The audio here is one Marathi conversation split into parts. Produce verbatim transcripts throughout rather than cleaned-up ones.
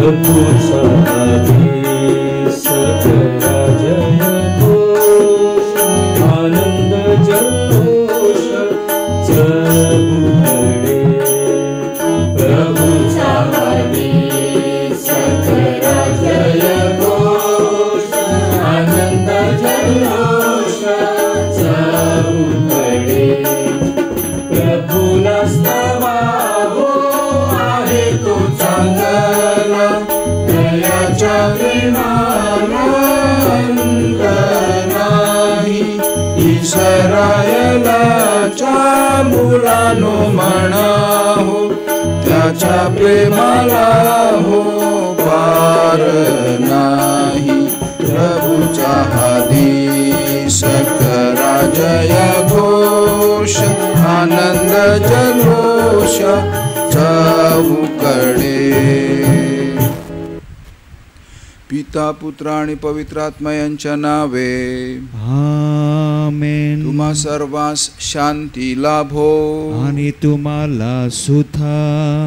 प्रभूचा आदेश करा जयघोष, आनंद जल्लोष चहूकडे. प्रभूचा आदेश करा जयघोष, आनंद जल्लोष चहूकडे. प्रभूला स्तवा हो आहे तो चांगला, दयाच्या प्रेमाला अंत नाही. इस्रायलाच्या मुलांनो म्हणा हो, त्याच्या प्रेमाला हो पार नाही. प्रभूचा आदेश करा जयघोष, आनंद जल्लोष चहूकडे. पिता पुत्र आणि पवित्र आत्मा यांच्या नावे आमेन. तुम्हा सर्वांस शांती लाभो आणि तुम्हाला सुद्धा.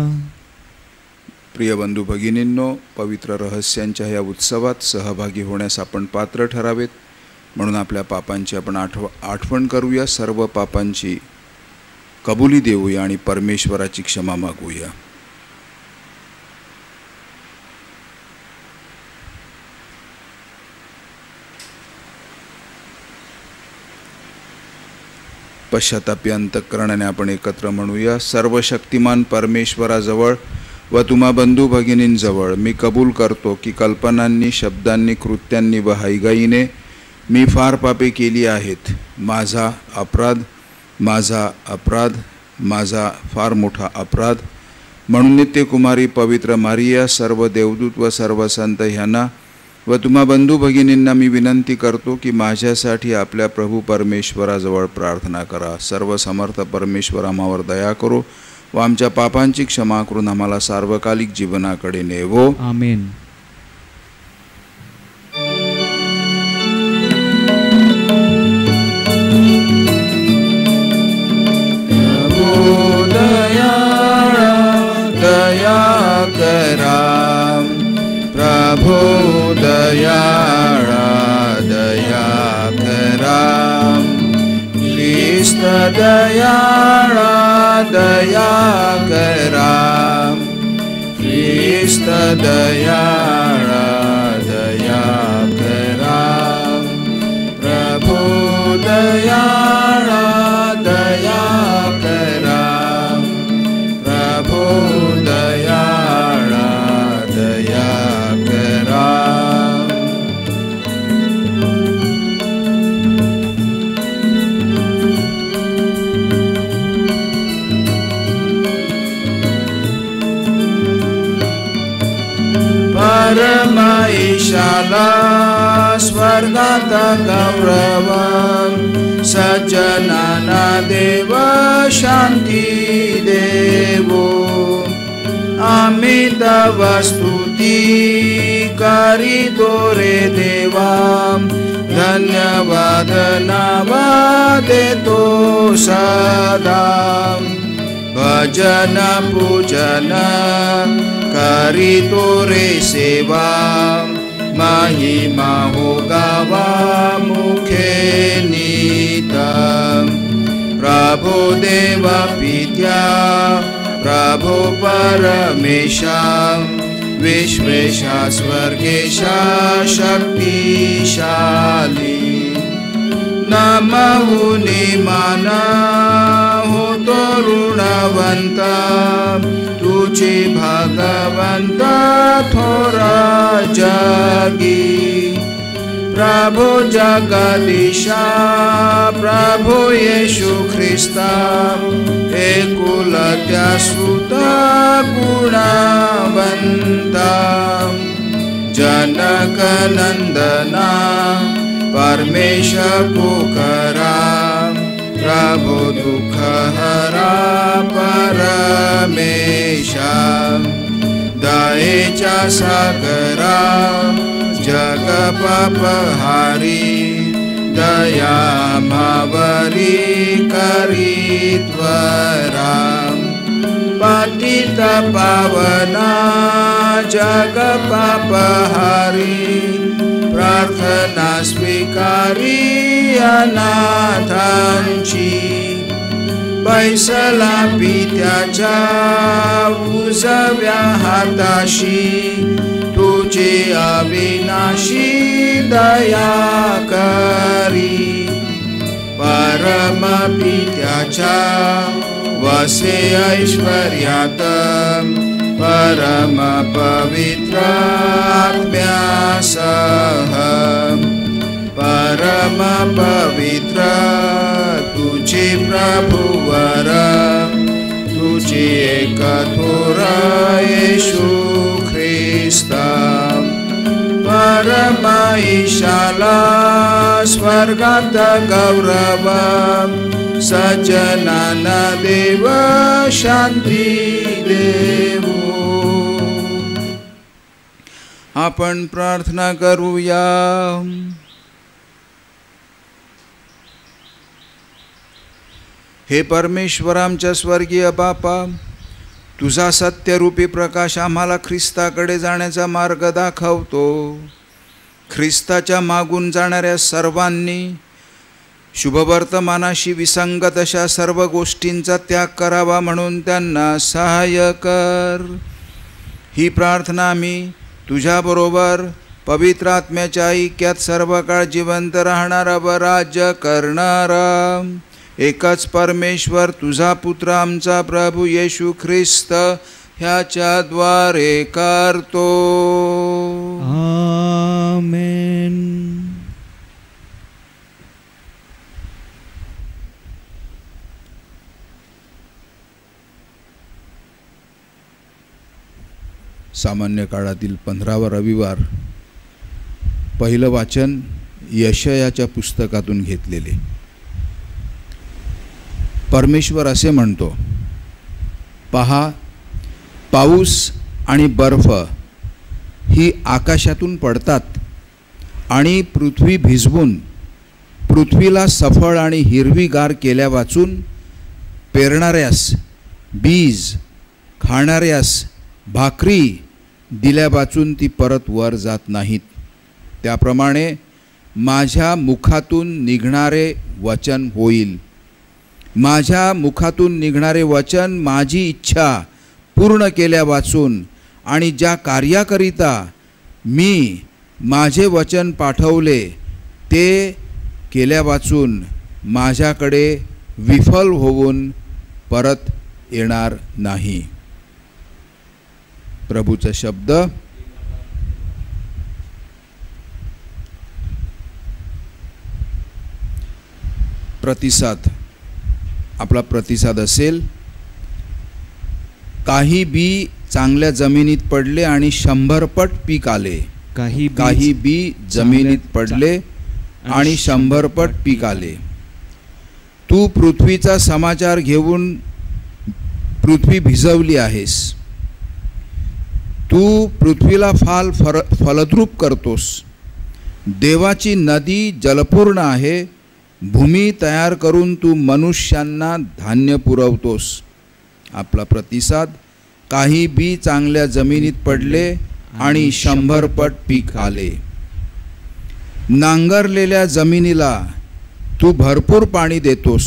प्रिय बंधू भगिनींनो, पवित्र रहस्यांच्या या उत्सवात सहभागी होण्यास आपण पात्र ठरावेत, म्हणून आपल्या पापांची आपण आठव आठवण करूया, सर्व पापांची कबुली देऊया आणि परमेश्वराची क्षमा मागूया. पश्चातापी अंतःकरणाने आपण एकत्र म्हणूया. सर्वशक्तिमान परमेश्वराजवळ व तुम्हा बंधू भगिनींजवळ मी कबूल करतो की कल्पनांनी, शब्दांनी, कृत्यांनी व हायगाईने मी फार पापे केली आहेत. माझा अपराध, माझा अपराध, माझा फार मोठा अपराध. म्हणून नित्यकुमारी पवित्र मारिया, सर्व देवदूत व सर्व संत ह्यांना व तुम्हा बंधू भगिनींना मी विनंती करतो की माझ्यासाठी आपल्या प्रभू परमेश्वराजवळ प्रार्थना करा. सर्व समर्थ परमेश्वर आम्हावर दया करो व आमच्या पापांची क्षमा करून आम्हाला सार्वकालिक जीवनाकडे नेवो. आमेन. दया करा प्रभो, दयाळा दया करा. ख्रिस्त दयाळा दया करा. ख्रिस्त दयाळा दया करा. प्रभो दयाळा दया करा. प्रभो दयाळा दया करा. परमेशाला स्वर्गात गौरव, सज्जनांना देव शांती देवो. आम्ही तव स्तुती करीतो रे देवा, धन्यवाद नावा देतो सदा. भजन पूजन करीतो रे सेवा, महिमा हो गावा मुखे नीता. प्रभो देव पित्या, प्रभो परमेशा, विश्वेशा स्वर्गेशा शक्तिशाली. नमहुनी माना हो तो ऋणवंता, तुझी भगवंत थोरा जगी. प्रभो जगदीशा, प्रभो येशू ख्रिस्ता, एकुलत्या सुत गुणवंता. जनक नंदना परमेश पुकारा, प्रभो दुख हरा परमेशा. दयेच्या सागरा जग पापहारी, दया मावरी करीत्वरा. पतित पावना जग पापहारी प्रार्थना स्वीकारी अनाथांची बैसला पित्याच्या उजव्या हाताशी तुझे अविनाशी दया करी परम पित्याच्या वसे ऐश्वर्यात परम पवित्र आत्म्यासह परम पवित्र तुझे प्रभुवर तुझे एकथोर येशू ख्रिस्त परम ईशाला स्वर्गात गौरव सज्जनाना देव शांती देवो. आपण प्रार्थना करूया. हे परमेश्वर आमच्या स्वर्गीय बापा, तुझा सत्यरूपी प्रकाश आम्हाला ख्रिस्ताकडे जाण्याचा मार्ग दाखवतो. ख्रिस्ताच्या मागून जाणाऱ्या सर्वांनी शुभवर्तमानाशी विसंगत अशा सर्व गोष्टींचा त्याग करावा म्हणून त्यांना सहाय्य कर. ही प्रार्थना आम्ही तुझ्याबरोबर पवित्र आत्म्याच्या ऐक्यात सर्व काळ जिवंत राहणारा व राज्य करणारा एकच परमेश्वर तुझा पुत्र आमचा प्रभू येशू ख्रिस्त ह्याच्याद्वारे करतो. आमेन. सामान्य काळातील पंधरावा रविवार पहिलं वाचन यशयाच्या पुस्तकातून घेतलेले. परमेश्वर असे म्हणतो, पहा, पाऊस आणि बर्फ ही आकाशातून पडतात आणि पृथ्वी भिजवून पृथ्वीला सफळ आणि हिरवीगार केल्या वाचून पेरणाऱ्यास बीज, खाणाऱ्यास भाकरी दिल्या वाचून ती परत वर जात नाहीत. त्याप्रमाणे माझ्या मुखातून निघणारे वचन होईल. माझ्या मुखातून निघणारे वचन माझी इच्छा पूर्ण केल्या वाचून आणि ज्या कार्याकरिता मी माझे वचन पाठवले ते केल्या वाचून माझ्याकडे विफल होऊन परत येणार नाही. प्रभूचा शब्द. प्रतिसाद. आपला प्रतिसाद असेल, काही बी चांगल्या जमिनीत पडले आणि शंभर पट पीक आले. काही काही बी जमिनीत पडले आणि शंभर पट पीक आले. तू पृथ्वीचा समाचार घेऊन पृथ्वी भिजवली आहेस. तू पृथ्वीला फाल फर फलद्रूप करतोस. देवाची नदी जलपूर्ण आहे. भूमी तयार करून तू मनुष्यांना धान्य पुरवतोस. आपला प्रतिसाद. काही बी चांगल्या जमिनीत पडले आणि शंभर पट पीक आले. नांगरलेल्या जमिनीला तू भरपूर पाणी देतोस.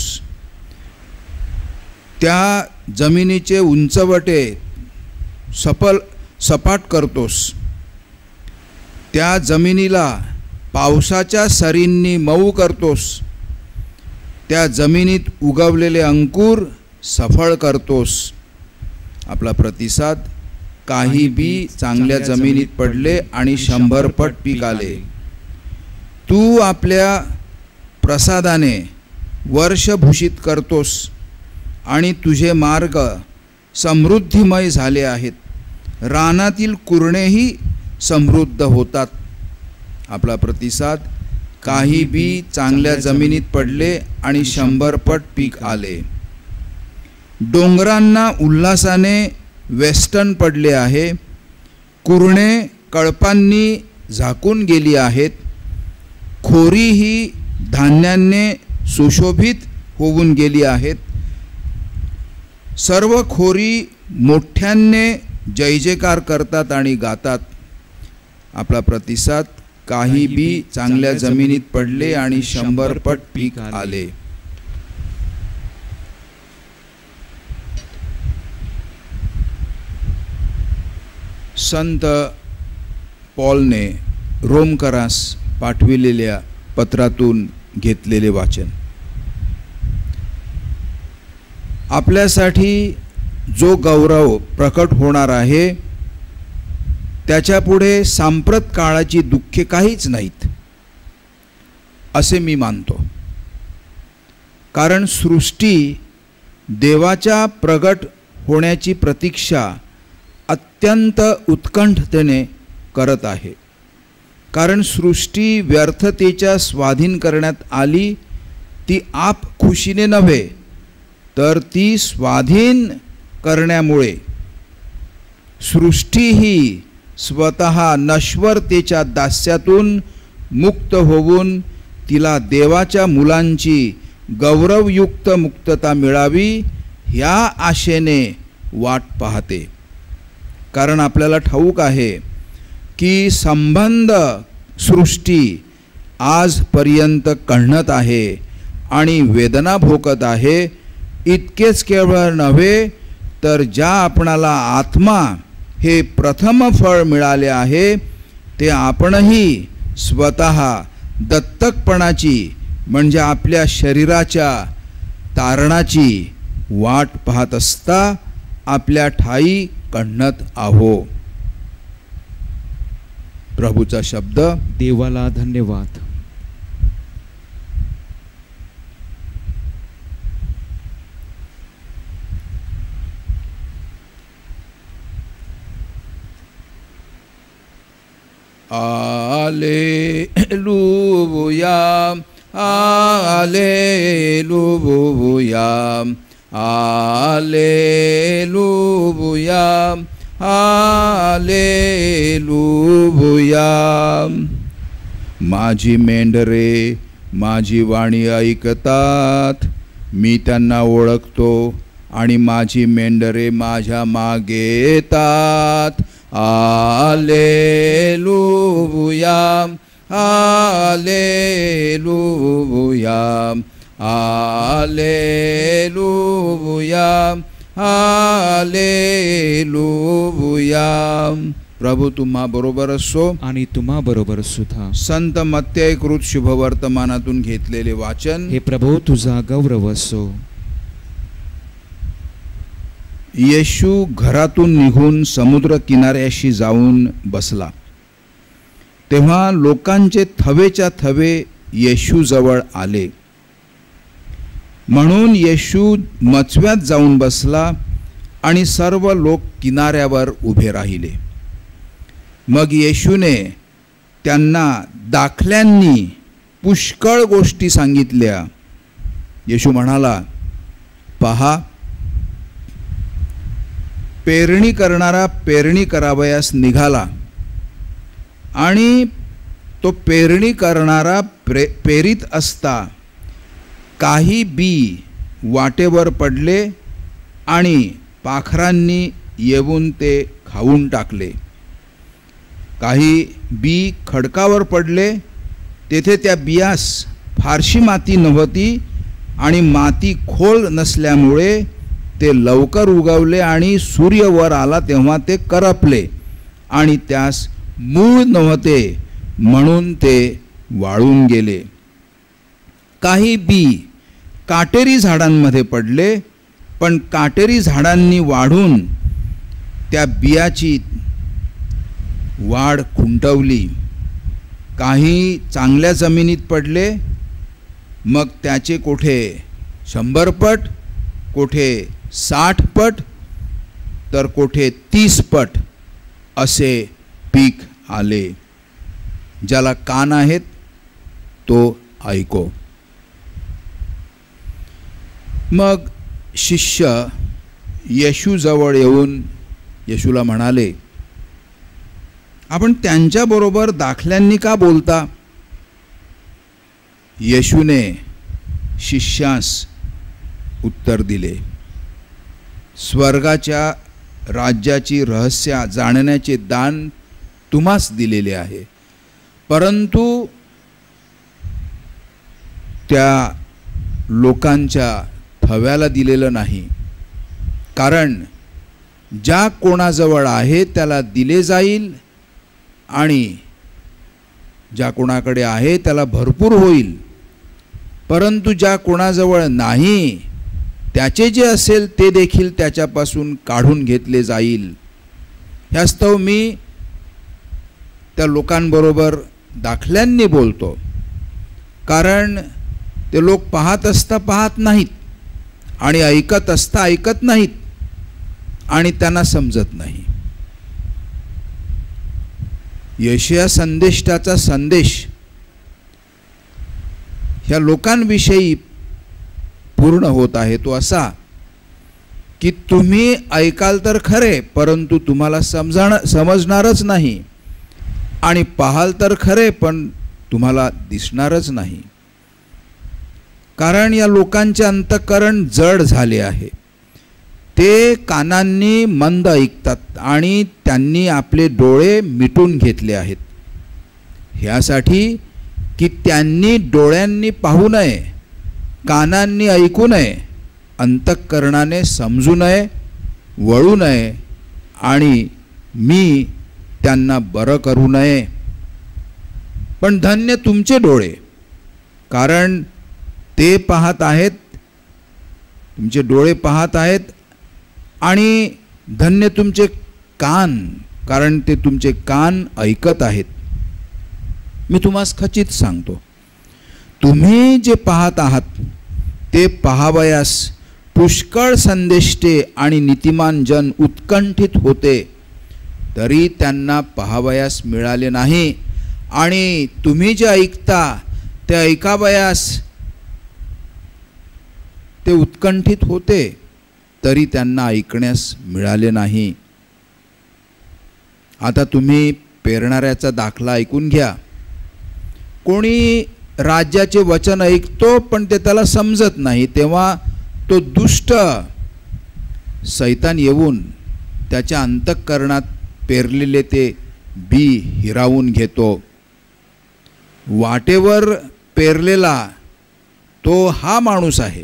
त्या जमिनीचे उंचवटे सपल सपाट करतोस. त्या जमिनीला पावसाच्या सरींनी मऊ करतोस. त्या जमिनीत उगवलेले अंकुर सफळ करतोस. आपला प्रतिसाद. काही बी चांगल्या जमिनीत पडले आणि शंभर पट पीक आले. तू आपल्या प्रसादाने वर्ष भूषित करतोस आणि तुझे मार्ग समृद्धीमय झाले आहेत. रानातील कुरणेही समृद्ध होतात. आपला प्रतिसाद. काही बी चांगल्या जमिनीत पडले आणि शंभर पट पीक आले. डोंगरांना उल्हासाने वेस्टन पडले आहे. कुरणे कळपांनी झाकून गेली आहेत. खोरी ही धान्याने सुशोभित होऊन गेली आहेत. सर्व खोरी मोठ्याने जय जयकार करतात आणि गातात. आपला प्रतिसाद, काही बी चांगल्या जमिनीत पडले आणि शंभर पट पीक आले. संत पॉलने रोमकरास पाठविलेल्या पत्रातून घेतलेले वाचन. आपल्यासाठी जो गौरव प्रकट होणार आहे त्याच्यापुढे सांप्रत काळाची दुःखे काहीच नाहीत असे मी मानतो. कारण सृष्टी देवाच्या प्रगट होण्याची प्रतीक्षा अत्यंत उत्कंठतेने करत आहे. कारण सृष्टी व्यर्थतेच्या स्वाधीन करण्यात आली ती आप खुशीने नव्हे तर ती स्वाधीन करण्यामुळे. सृष्टी ही स्वतः नश्वरतेच्या दास्यातून मुक्त होऊन तिला देवाच्या मुलांची गौरवयुक्त मुक्तता मिळावी ह्या आशेने वाट पाहते. कारण आपल्याला ठाऊक आहे की संबंध सृष्टी आजपर्यंत कण्हत आहे आणि वेदना भोगत आहे. इतकेच केवळ नव्हे तर ज्या आपणाला आत्मा हे प्रथम फळ मिळाले आहे ते आपणही स्वतः दत्तकपणाची म्हणजे आपल्या शरीराच्या तारणाची वाट पाहत असता आपल्या ठाई कण्हत आहो. प्रभूचा शब्द. देवाला धन्यवाद. Alleluia, Alleluia, Alleluia, Alleluia. माझी मेंढरे माझी वाणी ऐकतात, मी त्यांना ओळखतो आणि माझी मेंढरे माझ्या मागे येतात. Alleluia, Alleluia, Alleluia, Alleluia. प्रभू तुम्हा बरोबर असो आणि तुम्हा बरोबर सुद्धा. संत मत्तयकृत शुभवर्तमानातून घेतलेले वाचन. हे प्रभू तुझा गौरव असो. येशू घरातून निघून समुद्र किनाऱ्याशी जाऊन बसला. तेव्हा लोकांचे थवेच्या थवे येशू जवळ आले. म्हणून येशू मचव्यात जाऊन बसला आणि सर्व लोक किनाऱ्यावर उभे राहिले. मग येशूने त्यांना दाखल्यांनी पुष्कळ गोष्टी सांगितल्या. येशू म्हणाला, पहा, पेरणी करणारा पेरणी करावयास निघाला आणि तो पेरणी करणारा प्रे पेरीत असता काही बी वाटेवर पडले आणि पाखरांनी येऊन ते खाऊन टाकले. काही बी खडकावर पडले, तेथे त्या बियास फारशी माती नव्हती आणि माती खोल नसल्यामुळे ते लवकर उगवले आणि सूर्य वर आला तेव्हा ते करपले आणि त्यास मूळ नव्हते म्हणून ते वाळून गेले. काही बी काटेरी झाडांमध्ये पडले, पण काटेरी झाडांनी वाढून त्या बियाची वाढ खुंटवली. काही चांगल्या जमिनीत पडले, मग त्याचे कोठे शंभर पट, कोठे साठ पट, तर कोठे तीस पट असे पीक आले. ज्याला कान आहेत तो ऐको. मग शिष्य येशू जवळ येऊन येशूला म्हणाले, आपण त्यांच्याबरोबर दाखल्यांनी का बोलता? येशूने शिष्यास उत्तर दिले, स्वर्गाच्या राज्याची रहस्य जाणण्याचे दान तुम्हास दिलेले आहे, परंतु त्या लोकांच्या थव्याला दिलेलं नाही. कारण ज्या कोणाजवळ आहे त्याला दिले जाईल आणि ज्या कोणाकडे आहे त्याला भरपूर होईल, परंतु ज्या कोणाजवळ नाही त्याचे जे असेल ते देखील त्याच्यापासून काढून घेतले जाईल. ह्यास्तव मी त्या लोकांबरोबर दाखल्यांनी बोलतो, कारण ते लोक पाहत असता पाहत नाहीत आणि ऐकत असता ऐकत नाहीत आणि त्यांना समजत नाही. यशया संदेष्टाचा संदेश ह्या लोकांविषयी पूर्ण होत आहे तो असा की तुम्ही ऐकाल तर खरे, परंतु तुम्हाला समजणार समजणारच नाही, आणि पाहाल तर खरे पण तुम्हाला दिसणारच नाही. कारण या लोकांचे अंतःकरण जड झाले आहे. ते कानांनी मंद ऐकतात आणि त्यांनी आपले डोळे मिटून घेतले आहेत, ह्यासाठी की त्यांनी डोळ्यांनी पाहू नये, कानांनी ऐकू नये, अंतःकरणाने समजू नये, वळू नये आणि मी त्यांना बरं करू नये. पण धन्य तुमचे डोळे, कारण ते पाहत आहेत, तुमचे डोळे पाहत आहेत, आणि धन्य तुमचे कान, कारण ते तुमचे कान ऐकत आहेत. मी तुम्हास खचित सांगतो, तुम्ही जे पाहत आहात ते पाहावयास पुष्कळ संदेष्टे आणि नीतिमान जन उत्कंठित होते, तरी त्यांना पाहावयास मिळाले नाही, आणि तुम्ही जे ऐकता ते ऐकावयास ते उत्कंठित होते, तरी त्यांना ऐकण्यास मिळाले नाही. आता तुम्ही पेरणाऱ्याचा दाखला ऐकून घ्या. कोणी राज्याचे वचन ऐकतो पण ते त्याला समजत नाही, तेव्हा तो दुष्ट सैतान येऊन त्याच्या अंतःकरणात पेरलेले ते बी हिरावून घेतो. वाटेवर पेरलेला तो हा माणूस आहे,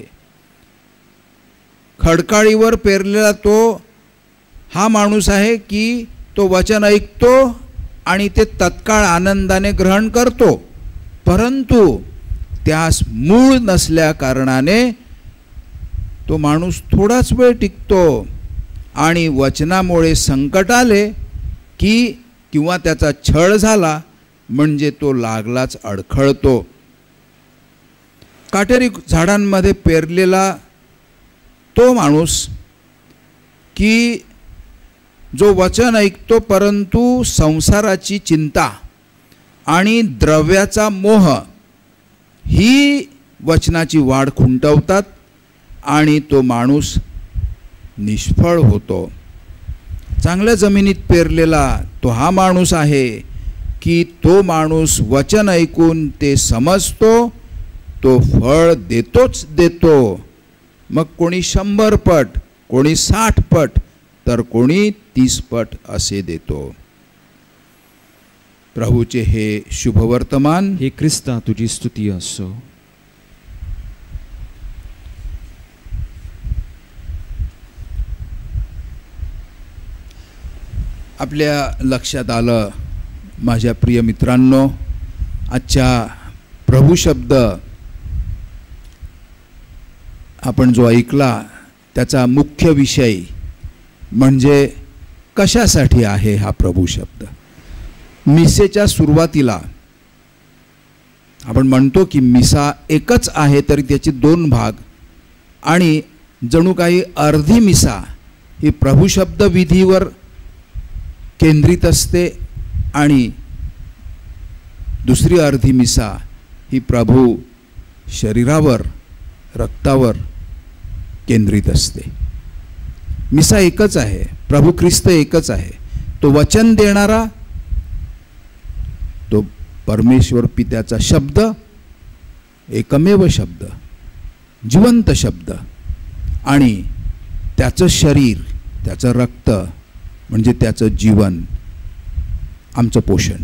खडकाळीवर पेरलेला तो हा माणूस आहे की तो वचन ऐकतो आणि ते तत्काळ आनंदाने ग्रहण करतो, परंतु त्यास मूळ नसल्या कारणाने तो माणूस थोडाच वेळ टिकतो आणि वचनामुळे संकट आले की किंवा त्याचा छळ झाला म्हणजे तो लागलाच अडखळतो. काटेरी झाडांमध्ये पेरलेला तो माणूस की जो वचन ऐकतो परंतु संसाराची चिंता आणि द्रव्याचा मोह ही वचनाची वाढ खुंटवतात आणि तो माणूस निष्फळ होतो. चांगल्या जमिनीत पेरलेला तो हा माणूस आहे की तो माणूस वचन ऐकून ते समजतो, तो फळ देतोच देतो. मग कोणी शंभर पट, कोणी साठ पट, तर कोणी तीस पट असे देतो. प्रभूचे हे शुभवर्तमान. हे ख्रिस्ता तुझी स्तुती असो. आपल्या लक्षात आलं माझ्या प्रिय मित्रांनो, आजच्या प्रभू शब्द आपण जो ऐकला त्याचा मुख्य विषय म्हणजे कशासाठी आहे हा प्रभू शब्द. मिसेच्या सुरुवातीला आपण म्हणतो की मिसा एकच आहे तरी त्याचे दोन भाग, आणि जणू काही अर्धी मिसा ही प्रभू शब्द विधीवर केंद्रित असते आणि दुसरी अर्धी मिसा ही प्रभू शरीरावर, रक्तावर केंद्रित असते. मिसा एकच आहे, प्रभू ख्रिस्त एकच आहे. तो वचन देणारा, तो परमेश्वर पित्याचा शब्द, एकमेव शब्द, जिवंत शब्द, आणि त्याचं शरीर त्याचं रक्त म्हणजे त्याचं जीवन, आमचं पोषण.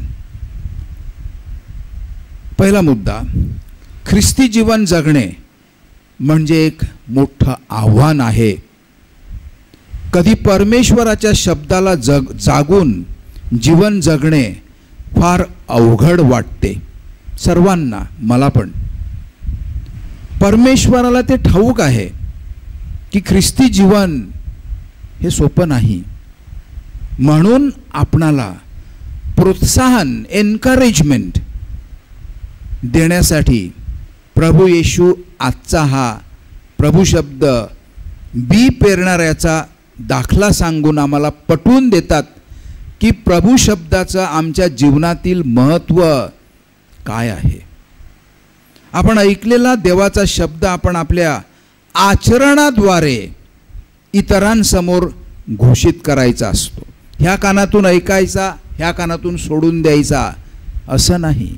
पहिला मुद्दा, ख्रिस्ती जीवन जगणे म्हणजे एक मोठं आव्हान आहे. कधी परमेश्वराच्या शब्दाला जग जागून जीवन जगणे फार अवघड वाटते सर्वांना, मला पण. परमेश्वराला ते ठाऊक आहे की ख्रिस्ती जीवन हे सोपं नाही. म्हणून आपणाला प्रोत्साहन, एन्करेजमेंट देण्यासाठी प्रभू येशू आजचा हा प्रभू शब्द बी पेरणाऱ्याचा दाखला सांगून आम्हाला पटवून देतात की प्रभू शब्दाचं आमच्या जीवनातील महत्त्व काय आहे. आपण ऐकलेला देवाचा शब्द आपण आपल्या आचरणाद्वारे इतरांसमोर घोषित करायचा असतो. ह्या कानातून ऐकायचा, ह्या कानातून सोडून द्यायचा असं नाही.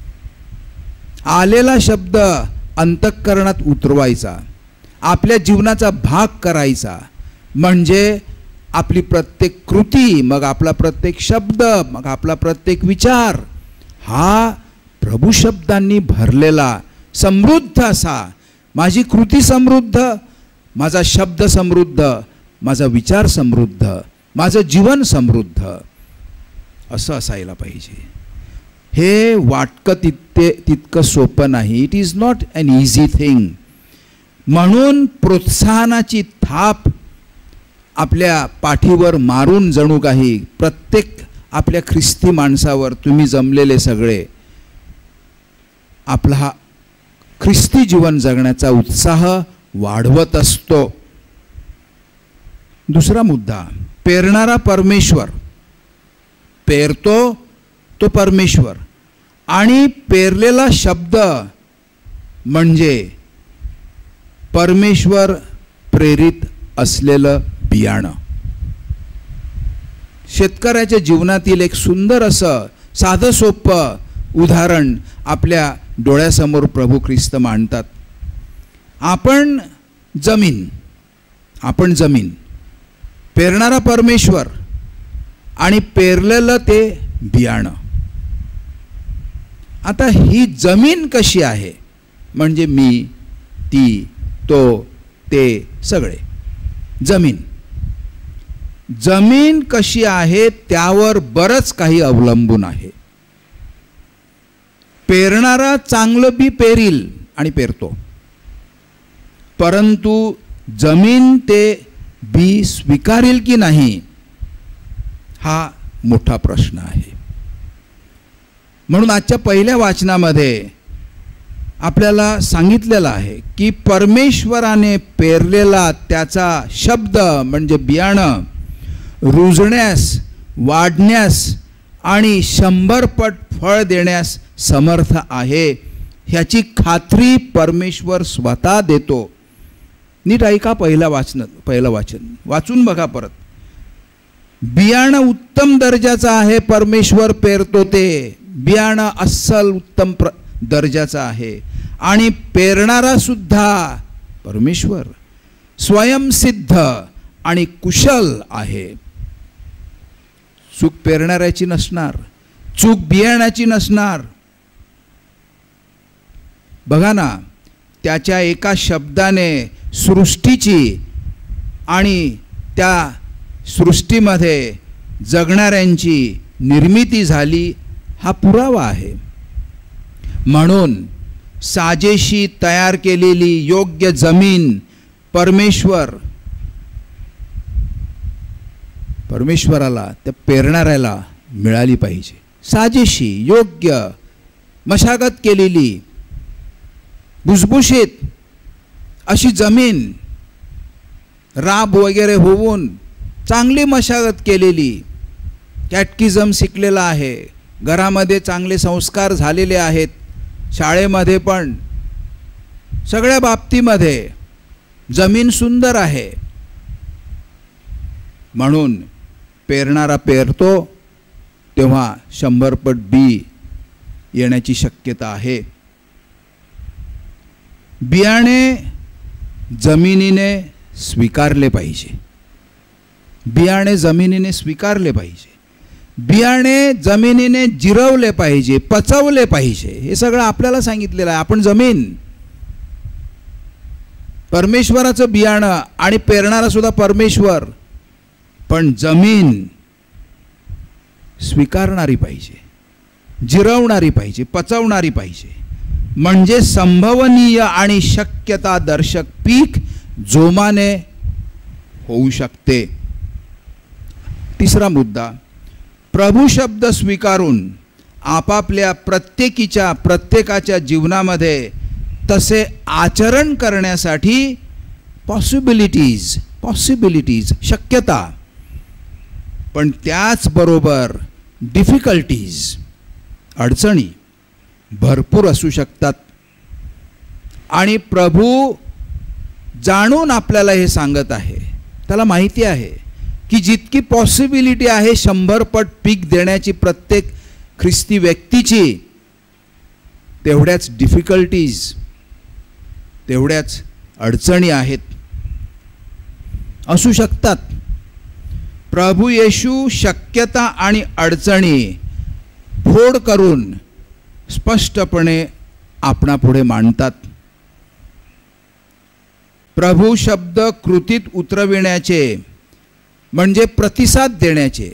आलेला शब्द अंतःकरणात उतरवायचा, आपल्या जीवनाचा भाग करायचा. म्हणजे आपली प्रत्येक कृती, मग आपला प्रत्येक शब्द, मग आपला प्रत्येक विचार हा प्रभू शब्दांनी भरलेला समृद्ध असा, माझी कृती समृद्ध, माझा शब्द समृद्ध, माझा विचार समृद्ध, माझं जीवन समृद्ध असं असायला पाहिजे. हे वाटकं तितके तितकं सोपं नाही. It is not an easy thing. म्हणून प्रोत्साहनाची थाप आपल्या पाठीवर मारून जणू काही प्रत्येक आपल्या ख्रिस्ती माणसावर, तुम्ही जमलेले सगळे, आपला हा ख्रिस्ती जीवन जगण्याचा उत्साह वाढवत असतो. दुसरा मुद्दा, पेरणारा परमेश्वर. पेरतो तो परमेश्वर आणि पेरलेला शब्द म्हणजे परमेश्वर प्रेरित असलेलं बियाणं. शेतकऱ्याच्या जीवनातील एक सुंदर असं साधं सोपं उदाहरण आपल्या डोळ्यासमोर प्रभू ख्रिस्त मांडतात. आपण जमीन, आपण जमीन, पेरणारा परमेश्वर आणि पेरलेलं ते बियाणं. आता ही जमीन कशी आहे म्हणजे मी, ती, तो, ते सगळे. जमीन जमीन कशी आहे त्यावर बरंच काही अवलंबून आहे. पेरणारा चांगलं बी पेरील आणि पेरतो, परंतु जमीन ते बी स्वीकारेल की नाही हा मोठा प्रश्न आहे. म्हणून आजच्या पहिल्या वाचनामध्ये आपल्याला सांगितलेलं आहे की परमेश्वराने पेरलेला त्याचा शब्द म्हणजे बियाणं रुजण्यास, वाढण्यास आणि शंभर पट फळ देण्यास समर्थ आहे ह्याची खात्री परमेश्वर स्वतः देतो. नीट ऐका, पहिला वाचन पहिलं वाचन वाचून बघा परत. बियाणं उत्तम दर्जाचं आहे, परमेश्वर पेरतो ते बियाणं अस्सल उत्तम प्र दर्जाचा आहे आणि पेरणारा सुद्धा परमेश्वर स्वयंसिद्ध आणि कुशल आहे. चूक पेरणाऱ्याची नसणार, चूक बियाण्याची नसणार. बघा ना, त्याच्या एका शब्दाने सृष्टीची आणि त्या सृष्टीमध्ये जगणाऱ्यांची निर्मिती झाली हा पुरावा आहे. म्हणून साजेशी तयार केलेली योग्य जमीन परमेश्वर परमेश्वराला त्या पेरणाऱ्याला मिळाली पाहिजे. साजेशी, योग्य, मशागत केलेली, भुसभुशीत अशी जमीन, राब वगैरे होऊन चांगली मशागत केलेली, कॅटकिझम शिकलेला आहे, घरामध्ये चांगले संस्कार झालेले आहेत, शाळेमध्ये पण, सगळ्या बाबतीमध्ये जमीन सुंदर आहे. म्हणून पेरणारा पेरतो तेव्हा शंभर पट बी येण्याची शक्यता आहे. बियाणे जमिनीने स्वीकारले पाहिजे. बियाणे जमिनीने स्वीकारले पाहिजे, बियाणे जमिनीने जिरवले पाहिजे, पचवले पाहिजे. हे सगळं आपल्याला सांगितलेलं आहे. आपण जमीन, परमेश्वराचं बियाणं आणि पेरणारा सुद्धा परमेश्वर, पण जमीन स्वीकारणारी पाहिजे, जिरवणारी पाहिजे, पचवणारी पाहिजे, म्हणजे संभवनीय आणि शक्यता दर्शक पीक जोमाने होऊ शकते. तिसरा मुद्दा, प्रभू शब्द स्वीकारून आपापल्या प्रत्येकीच्या प्रत्येकाच्या जीवनामध्ये तसे आचरण करण्यासाठी पॉसिबिलिटीज पॉसिबिलिटीज शक्यता, पण त्याचबरोबर डिफिकल्टीज अडचणी भरपूर असू शकतात. आणि प्रभू जाणून आपल्याला हे सांगत आहे. त्याला माहिती आहे की जितकी पॉसिबिलिटी आहे शंभर पट पीक देण्याची प्रत्येक ख्रिस्ती व्यक्तीची, तेवढ्याच डिफिकल्टीज, तेवढ्याच अडचणी आहेत, असू शकतात. प्रभू येशू शक्यता आणि अडचणी फोड करून स्पष्टपणे आपणापुढे मांडतात. प्रभू शब्द कृतीत उतरविण्याचे म्हणजे प्रतिसाद देण्याचे,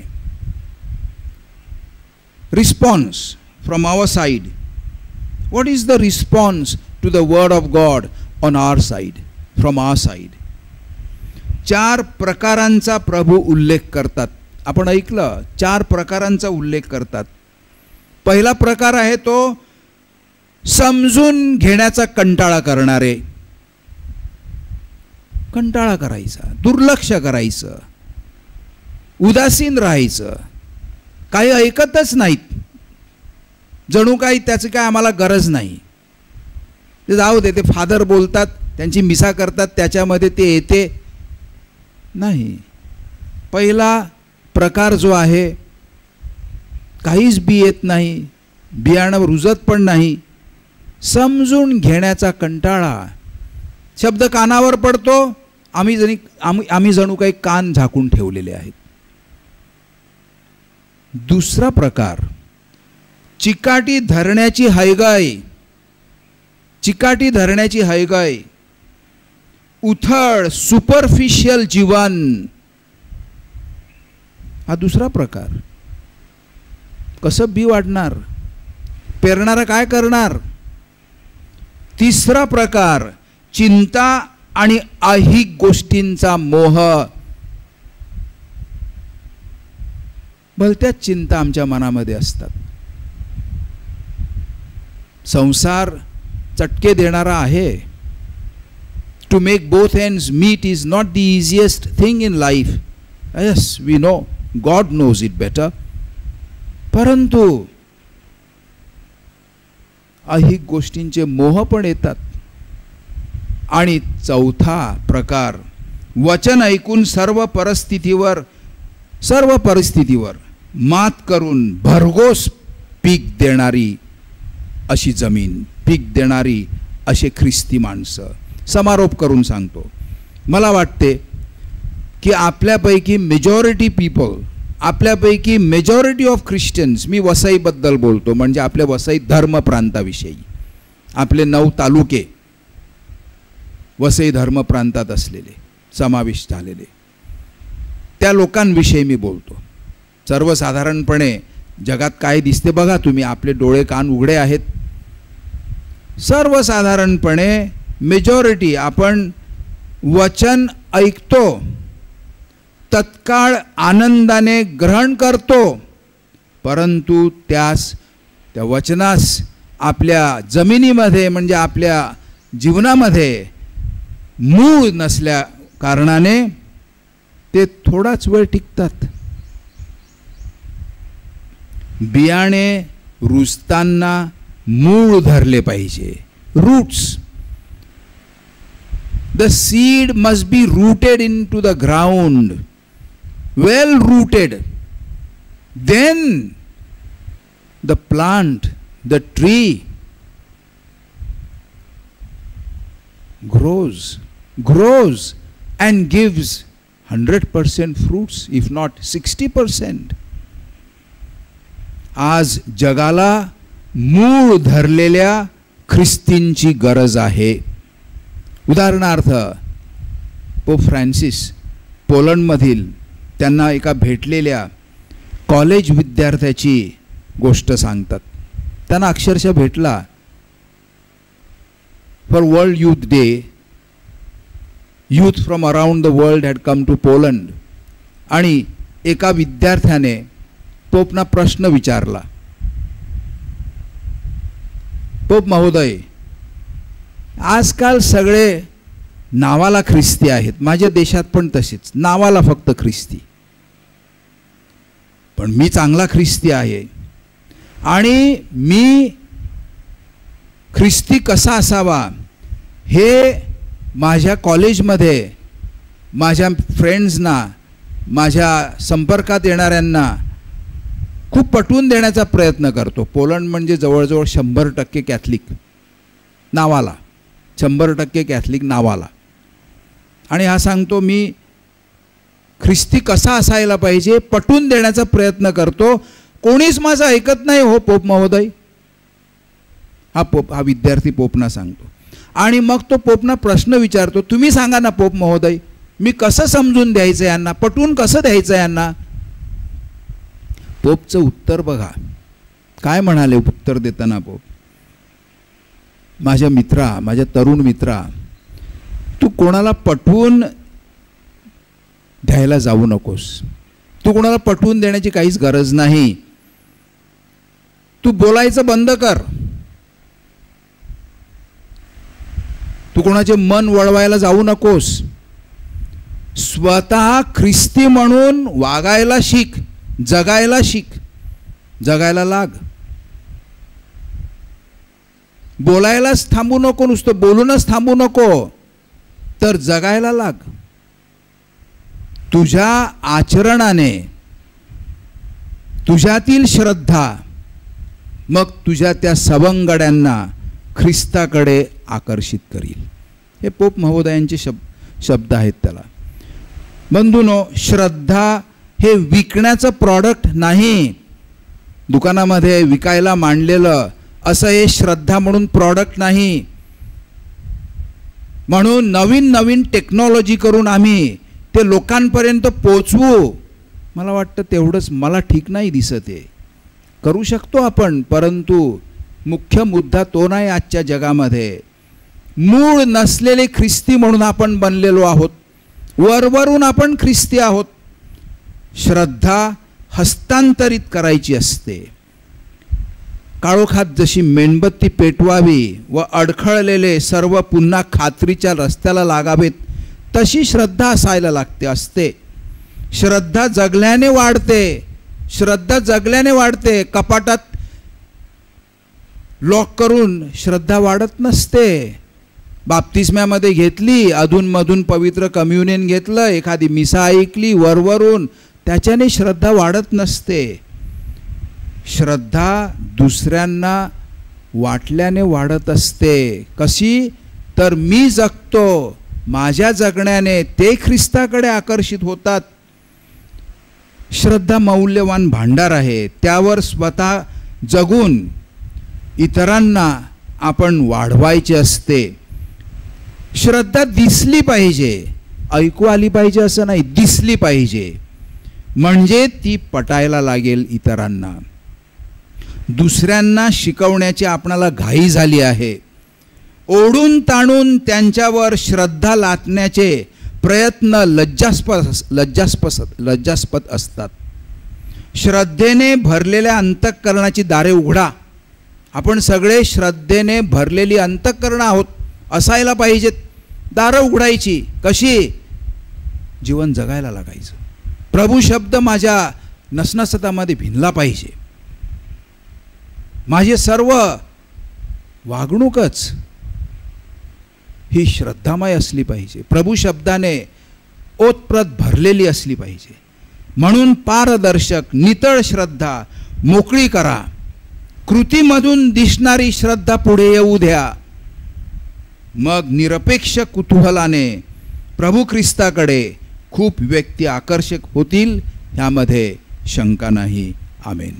response from our side. What is the response to the word of God on our side, from our side? चार प्रकारांचा प्रभू उल्लेख करतात. आपण ऐकलं, चार प्रकारांचा उल्लेख करतात. पहिला प्रकार आहे तो समजून घेण्याचा कंटाळा करणारे, कंटाळा करायचा, दुर्लक्ष करायचं, उदासीन राहायचं, काही ऐकतच नाहीत, जणू काही त्याची काय आम्हाला गरज नाही, ते जाऊ दे, ते फादर बोलतात, त्यांची मिसा करतात, त्याच्यामध्ये ते येते नाही. पहिला प्रकार जो आहे, काहीच बी येत नाही, बियाणं रुजत पण नाही, समजून घेण्याचा कंटाळा. शब्द कानावर पडतो, आम्ही जणी आम्ही आम्ही जणू काही कान झाकून ठेवलेले आहेत. दुसरा प्रकार, चिकाटी धरण्याची हयगय, चिकाटी धरण्याची हयगय, उथळ सुपरफिशियल जीवन, हा दुसरा प्रकार. कसं बी वाढणार, पेरणारा काय करणार? तिसरा प्रकार, चिंता आणि ऐहिक गोष्टींचा मोह. भलत्याच चिंता आमच्या मनामध्ये असतात. संसार चटके देणारा आहे. To make both ends meet is not the easiest thing in life. Yes, we know, God knows it better. परंतु ऐहिक गोष्टींचे मोह पण येतात. आणि चौथा प्रकार, वचन ऐकून सर्व परिस्थितीवर सर्व परिस्थितीवर मात करून भरघोस पीक देणारी अशी जमीन, पीक देणारी असे ख्रिस्ती माणसं. समारोप करून सांगतो, मला वाटते की आपल्यापैकी मेजॉरिटी पीपल, आपल्यापैकी मेजॉरिटी ऑफ ख्रिश्चन्स, मी वसईबद्दल बोलतो, म्हणजे आपल्या वसई धर्म प्रांताविषयी, आपले नऊ तालुके वसई धर्म प्रांतात असलेले, समाविष्ट झालेले, त्या लोकांविषयी मी बोलतो. सर्वसाधारणपणे जगात काय दिसते बघा तुम्ही, आपले डोळे कान उघडे आहेत. सर्वसाधारणपणे मेजॉरिटी आपण वचन ऐकतो, तत्काळ आनंदाने ग्रहण करतो, परंतु त्यास त्या वचनास आपल्या जमिनीमध्ये म्हणजे आपल्या जीवनामध्ये मूळ नसल्या कारणाने ते थोडाच वेळ टिकतात. बियाणे रुजताना मूळ धरले पाहिजे, roots. The seed must be rooted in to the ground, well rooted. Then the plant, the tree grows grows and gives hundred percent fruits, if not sixty percent. आज जगाला मूळ धरलेल्या ख्रिस्तींची गरज आहे. उदाहरणार्थ पोप फ्रान्सिस पोलंडमधील त्यांना एका भेटलेल्या कॉलेज विद्यार्थ्याची गोष्ट सांगतात. त्यांना अक्षरशः भेटला. For World Youth Day, youth from around the world had come to Poland. आणि एका विद्यार्थ्याने पोपना प्रश्न विचारला, पोप महोदय, आजकाल सगळे नावाला ख्रिस्ती आहेत, माझ्या देशात पण तसेच नावाला फक्त ख्रिस्ती, पण मी चांगला ख्रिस्ती आहे आणि मी ख्रिस्ती कसा असावा हे माझ्या कॉलेजमध्ये माझ्या फ्रेंड्सना, माझ्या संपर्कात येणाऱ्यांना खूप पटवून देण्याचा प्रयत्न करतो. पोलंड म्हणजे जवळजवळ शंभर टक्के कॅथलिक नावाला, शंभर टक्के कॅथलिक नावाला. आणि हा सांगतो मी ख्रिस्ती कसा असायला पाहिजे पटवून देण्याचा प्रयत्न करतो. कोणीच माझं ऐकत नाही हो पोप महोदय. हा पोप हा विद्यार्थी पोपना सांगतो. आणि मग तो पोपना प्रश्न विचारतो, तुम्ही सांगा ना पोप महोदय, मी कसं समजून द्यायचं यांना, पटवून कसं द्यायचं यांना. पोपचं उत्तर बघा काय म्हणाले. उत्तर देताना पोप, माझ्या मित्रा, माझ्या तरुण मित्रा, तू कोणाला पटवून द्यायला जाऊ नकोस. तू कोणाला पटवून देण्याची काहीच गरज नाही. तू बोलायचं बंद कर. तू कोणाचे मन वळवायला जाऊ नकोस. स्वतः ख्रिस्ती म्हणून वागायला शिक, जगायला शिक, जगायला लाग. बोलायलाच थांबू नको, नुसतं बोलूनच थांबू नको, तर जगायला लाग. तुझ्या आचरणाने, तुझ्यातील श्रद्धा मग तुझ्या त्या सवंगड्यांना ख्रिस्ताकडे आकर्षित करील. हे पोप महोदयांचे शब्द शब्द आहेत. त्याला बंधूनो, श्रद्धा हे विकण्याचं प्रॉडक्ट नाही, दुकानामध्ये विकायला मांडलेलं असं हे श्रद्धा म्हणून प्रॉडक्ट नाही. म्हणून नवीन नवीन टेक्नॉलॉजी करून आम्ही ते लोकांपर्यंत पोचवू, मला वाटतं तेवढंच मला ठीक नाही दिसत आहे. करू शकतो आपण, परंतु मुख्य मुद्दा तो नाही आजच्या जगामध्ये. मूळ नसलेले ख्रिस्ती म्हणून आपण बनलेलो आहोत, वरवरून आपण ख्रिस्ती आहोत. श्रद्धा हस्तांतरित करायची असते. काळोखात जशी मेणबत्ती पेटवावी व अडखळलेले सर्व पुन्हा खात्रीच्या रस्त्याला लागावेत, तशी श्रद्धा असायला लागते असते. श्रद्धा जगल्याने वाढते, श्रद्धा जगल्याने वाढते. कपाटात लॉक करून श्रद्धा वाढत नसते. बाप्तिस्म्यामध्ये घेतली, अधूनमधून पवित्र कम्युनियन घेतलं, एखादी मिसा ऐकली वरवरून, त्याच्याने श्रद्धा वाढत नसते. श्रद्धा दुसऱ्यांना वाटल्याने वाढत असते. कशी? तर मी जगतो, माझ्या जगण्याने ते ख्रिस्ताकडे आकर्षित होतात. श्रद्धा मौल्यवान भांडार आहे. त्यावर स्वतः जगून इतरांना आपण वाढवायचे असते. श्रद्धा दिसली पाहिजे, ऐकू आली पाहिजे असं नाही, दिसली पाहिजे, म्हणजे ती पटायला लागेल इतरांना. दुसऱ्यांना शिकवण्याची आपणाला घाई झाली आहे. ओढून ताणून त्यांच्यावर श्रद्धा लादण्याचे प्रयत्न लज्जास्पद लज्जास्पद लज्जास्पद असतात. श्रद्धेने भरलेल्या अंतःकरणाची दारे उघडा. आपण सगळे श्रद्धेने भरलेली अंतःकरण आहोत, असायला पाहिजेत. दारं उघडायची. कशी? जीवन जगायला लागायचं. प्रभू शब्द माझ्या नसनसतामध्ये भिनला पाहिजे. माझे सर्व वागणूकच ही श्रद्धामय असली पाहिजे, प्रभू शब्दाने ओतप्रत भरलेली असली पाहिजे. म्हणून पारदर्शक नितळ श्रद्धा मोकळी करा. कृतीमधून दिसणारी श्रद्धा पुढे येऊ द्या. मग निरपेक्ष कुतूहलाने प्रभू ख्रिस्ताकडे खूप व्यक्ती आकर्षक होतील, ह्यामध्ये शंका नाही. आमेन.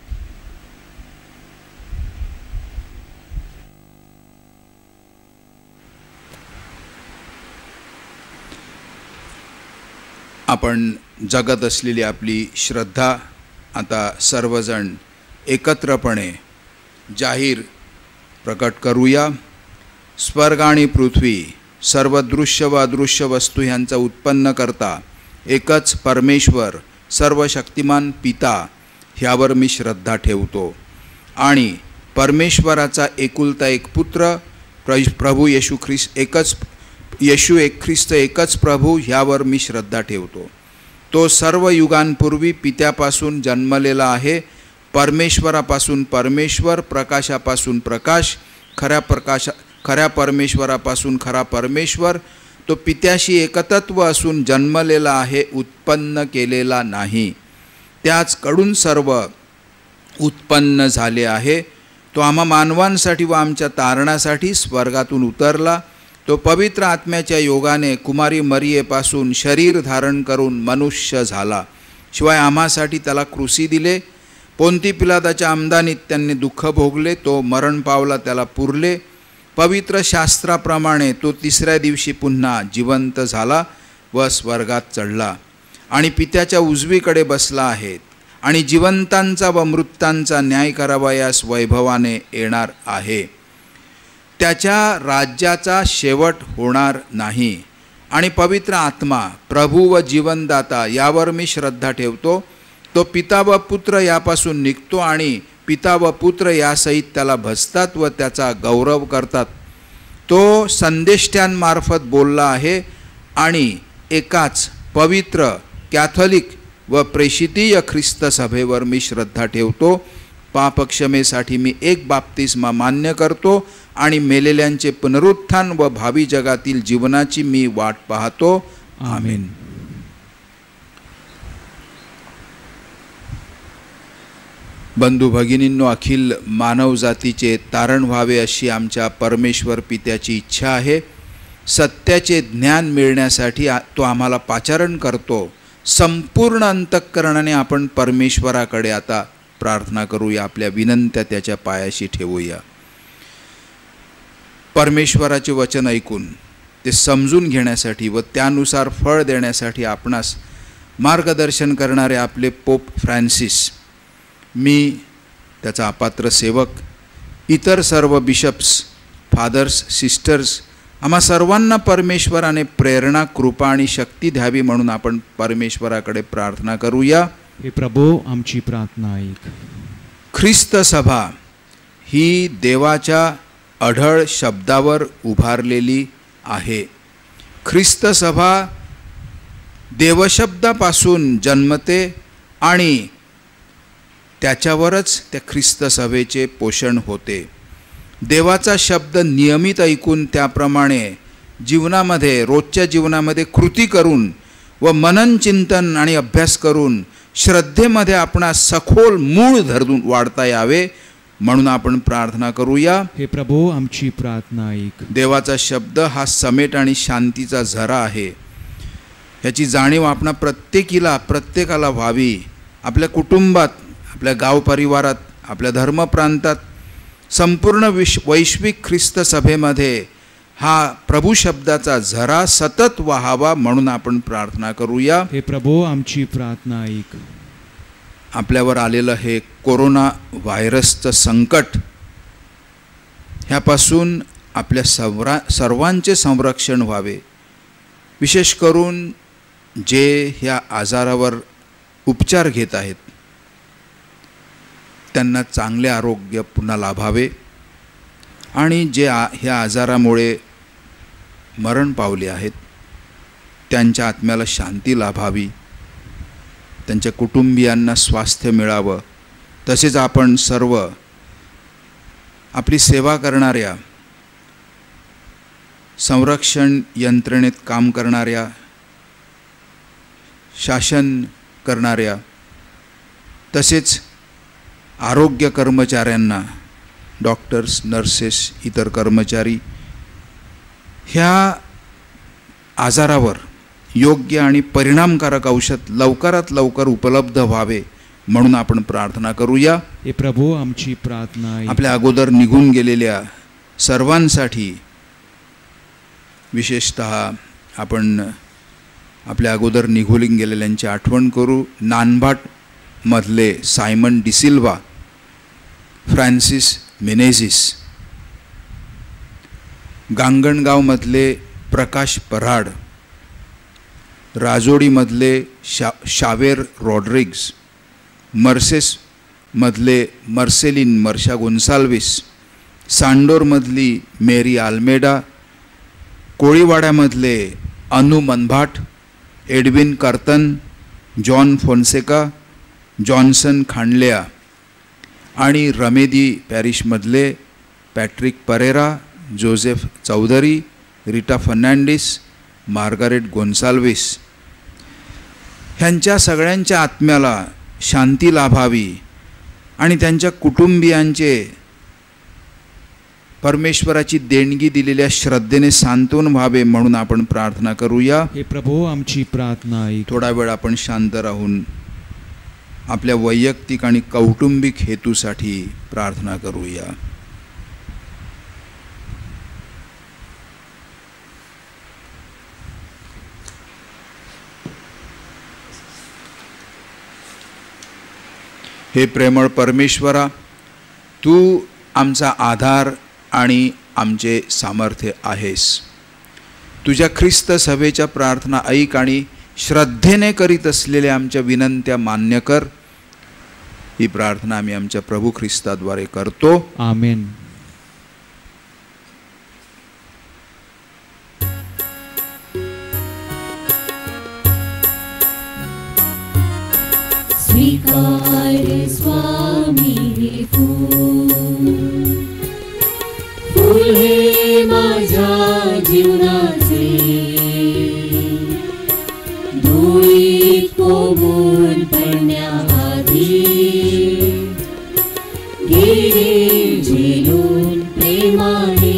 आपण जगत असलेली आपली श्रद्धा आता सर्वजण एकत्रपणे जाहीर प्रकट करूया. स्वर्ग आणि पृथ्वी सर्व दृश्य व अदृश्य वस्तू ह्यांचा उत्पन्न करता एकच परमेश्वर सर्वशक्तिमान पिता ह्यावर मी श्रद्धा ठेवतो आणि परमेश्वराचा एकुलता एक पुत्र प्रभू येशू ख्रिस्त एकच येशू एक ख्रिस्त एकच प्रभू ह्यावर मी श्रद्धा ठेवतो. तो सर्व युगांपूर्वी पित्यापासून जन्मलेला आहे, परमेश्वरापासून परमेश्वर, प्रकाशापासून प्रकाश, खऱ्या प्रकाशा खऱ्या परमेश्वरापासून खरा परमेश्वर. तो पित्याशी एकतत्व असून जन्मलेला आहे, उत्पन्न केलेला नाही. त्याचकडून सर्व उत्पन्न झाले आहे. तो आम्हा मानवांसाठी व आमच्या तारणासाठी स्वर्गातून उतरला. तो पवित्र आत्म्याच्या योगाने कुमारी मरियेपासून शरीर धारण करून मनुष्य झाला. शिवाय आम्हासाठी त्याला क्रूसी दिले. पोंती पिलाताच्या आमदानीत त्यांनी दुःख भोगले. तो मरण पावला, त्याला पुरले. पवित्र शास्त्राप्रमाणे तो तिसऱ्या दिवशी पुन्हा जिवंत झाला व स्वर्गात चढला आणि पित्याच्या उजवीकडे बसला आहे आणि जिवंतांचा व मृतांचा न्याय करावयास वैभवाने येणार आहे. त्याच्या राज्याचा शेवट होणार नाही. आणि पवित्र आत्मा प्रभू व जीवनदाता यावर मी श्रद्धा ठेवतो. तो पिता व पुत्र यापासून निघतो आणि पिता व पुत्र यासहित त्याला भजतात व त्याचा गौरव करतात. तो संदेष्ट्यांमार्फत बोलला आहे आणि एकाच पवित्र कॅथोलिक व प्रेषितीय ख्रिस्त सभेवर मी श्रद्धा ठेवतो. पापक्षमेसाठी मी एक बाप्तिस्मा मान्य करतो आणि मेलेल्यांचे पुनरुत्थान व भावी जगातील जीवनाची मी वाट पाहतो. आमेन. बंधू भगिनींनो, अखिल मानवजातीचे तारण व्हावे अशी आमच्या परमेश्वर पित्याची इच्छा आहे. सत्याचे ज्ञान मिळण्यासाठी तो आम्हाला पाचारण करतो. संपूर्ण अंतःकरणाने आपण परमेश्वराकडे आता प्रार्थना करूया, आपल्या विनंत्या त्याच्या पायाशी ठेवूया. परमेश्वराचे वचन ऐकून ते समजून घेण्यासाठी व त्यानुसार फळ देण्यासाठी आपणास मार्गदर्शन करणारे आपले पोप फ्रान्सिस, मी त्याचा अपात्र सेवक, इतर सर्व बिशप्स, फादर्स, सिस्टर्स, आम्हा सर्वांना परमेश्वराने प्रेरणा, कृपा आणि शक्ती द्यावी म्हणून आपण परमेश्वराकडे प्रार्थना करूया. हे प्रभू, आमची प्रार्थना ऐक. ख्रिस्त सभा ही देवाच्या अढळ शब्दावर उभारलेली आहे. ख्रिस्त सभा देवशब्दापासून जन्मते आणि त्याच्यावरच त्या ख्रिस्त सभेचे पोषण होते. देवाचा शब्द नियमित ऐकून त्याप्रमाणे जीवनामध्ये, रोजच्या जीवनामध्ये कृती करून व मनन चिंतन आणि अभ्यास करून श्रद्धेमध्ये आपणास सखोल मूळ धरून वाढता यावे म्हणून आपण प्रार्थना करूया. हे प्रभू, आमची प्रार्थना ऐक. देवाचा शब्द हा समेट आणि शांतीचा झरा आहे. याची जाणीव आपणा प्रत्येकीला प्रत्येकाला व्हावी. आपल्या कुटुंबात, आपल्या गाव परिवारात, आपल्या धर्मप्रांतात, संपूर्ण विश्व वैश्विक ख्रिस्त सभेमध्ये हा प्रभू शब्दाचा झरा सतत वाहावा म्हणून आपण प्रार्थना करूया. हे प्रभू, आमची प्रार्थना ऐक. आपल्यावर आलेलं हे कोरोना व्हायरसचं संकट, ह्यापासून आपल्या सर्वा सर्वांचे संरक्षण व्हावे. विशेष करून जे ह्या आजारावर उपचार घेत आहेत त्यांना चांगले आरोग्य पुन्हा लाभावे आणि जे आ ह्या आजारामुळे मरण पावले आहेत त्यांच्या आत्म्याला शांती लाभावी, त्यांच्या कुटुंबियांना स्वास्थ्य मिळावं. तसेच आपण सर्व आपली सेवा करणाऱ्या, संरक्षण यंत्रणेत काम करणाऱ्या, शासन करणाऱ्या, तसेच आरोग्य कर्मचाऱ्यांना, डॉक्टर्स, नर्सेस, इतर कर्मचारी ह्या आजारावर, योग्य आणि परिणामकारक औषध लवकरात लवकर उपलब्ध व्हावे म्हणून आपण प्रार्थना करूया. हे प्रभू आमची प्रार्थना ऐक. आपल्या अगोदर निघून गेलेल्या सर्वांसाठी विशेषतः आपण आपल्या अगोदर निघून गेलेल्यांची आठवण करू. नानभाट मधले सायमन डिसिल्वा, फ्रान्सिस मेनेझिस, गांगणगावमधले प्रकाश पराड, राजोडीमधले शा शावेर रॉड्रिग्स, मर्सेसमधले मर्सेलिन मर्शा गोन्साल्विस, सांडोरमधली मेरी आल्मेडा, कोळीवाड्यामधले Anu Manbhat, Edwin Kartan, John Fonseca, Johnson Khandlya आणि रमेदी पॅरिशमधले Patrick Pereira, Joseph Chaudhari, Rita Fernandes, Margaret Gonsalves ह्यांच्या सगळ्यांच्या आत्म्याला शांती लाभावी आणि त्यांच्या कुटुंबियांचे परमेश्वराची देणगी दिलेल्या श्रद्धेने सांत्वन व्हावे म्हणून आपण प्रार्थना करूया. हे प्रभू आमची प्रार्थना ऐक. थोडा वेळ आपण शांत राहून आपल्या वैयक्तिक आणि कौटुंबिक हेतूसाठी प्रार्थना करूया. हे प्रेमळ परमेश्वरा, तू आमचा आधार आणि आमचे सामर्थ्य आहेस. तुझ्या ख्रिस्त सभेच्या प्रार्थना ऐक आणि श्रद्धेने करीत असलेल्या आमच्या विनंत्या मान्य कर. ही प्रार्थना आम्ही आमच्या प्रभू ख्रिस्ताद्वारे करतो. आमेन. स्वीकार स्वामी हे फूल, फूल हे माझ्या जीवनाचे, धुळीत कोमून पडण्याआधी गिरे झेलून प्रेमाने.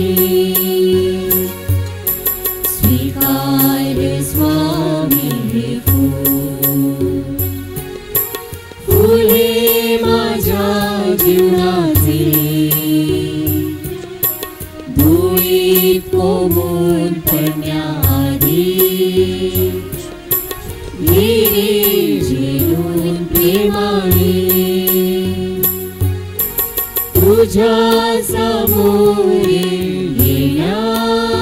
स्वीकार स्वामी हे फूल, फूल हे माझ्या जीवनाचे, धुळीत कोमून पडण्याआधी गिरे झेलून प्रेमाने. तुझ्या समोर येण्यास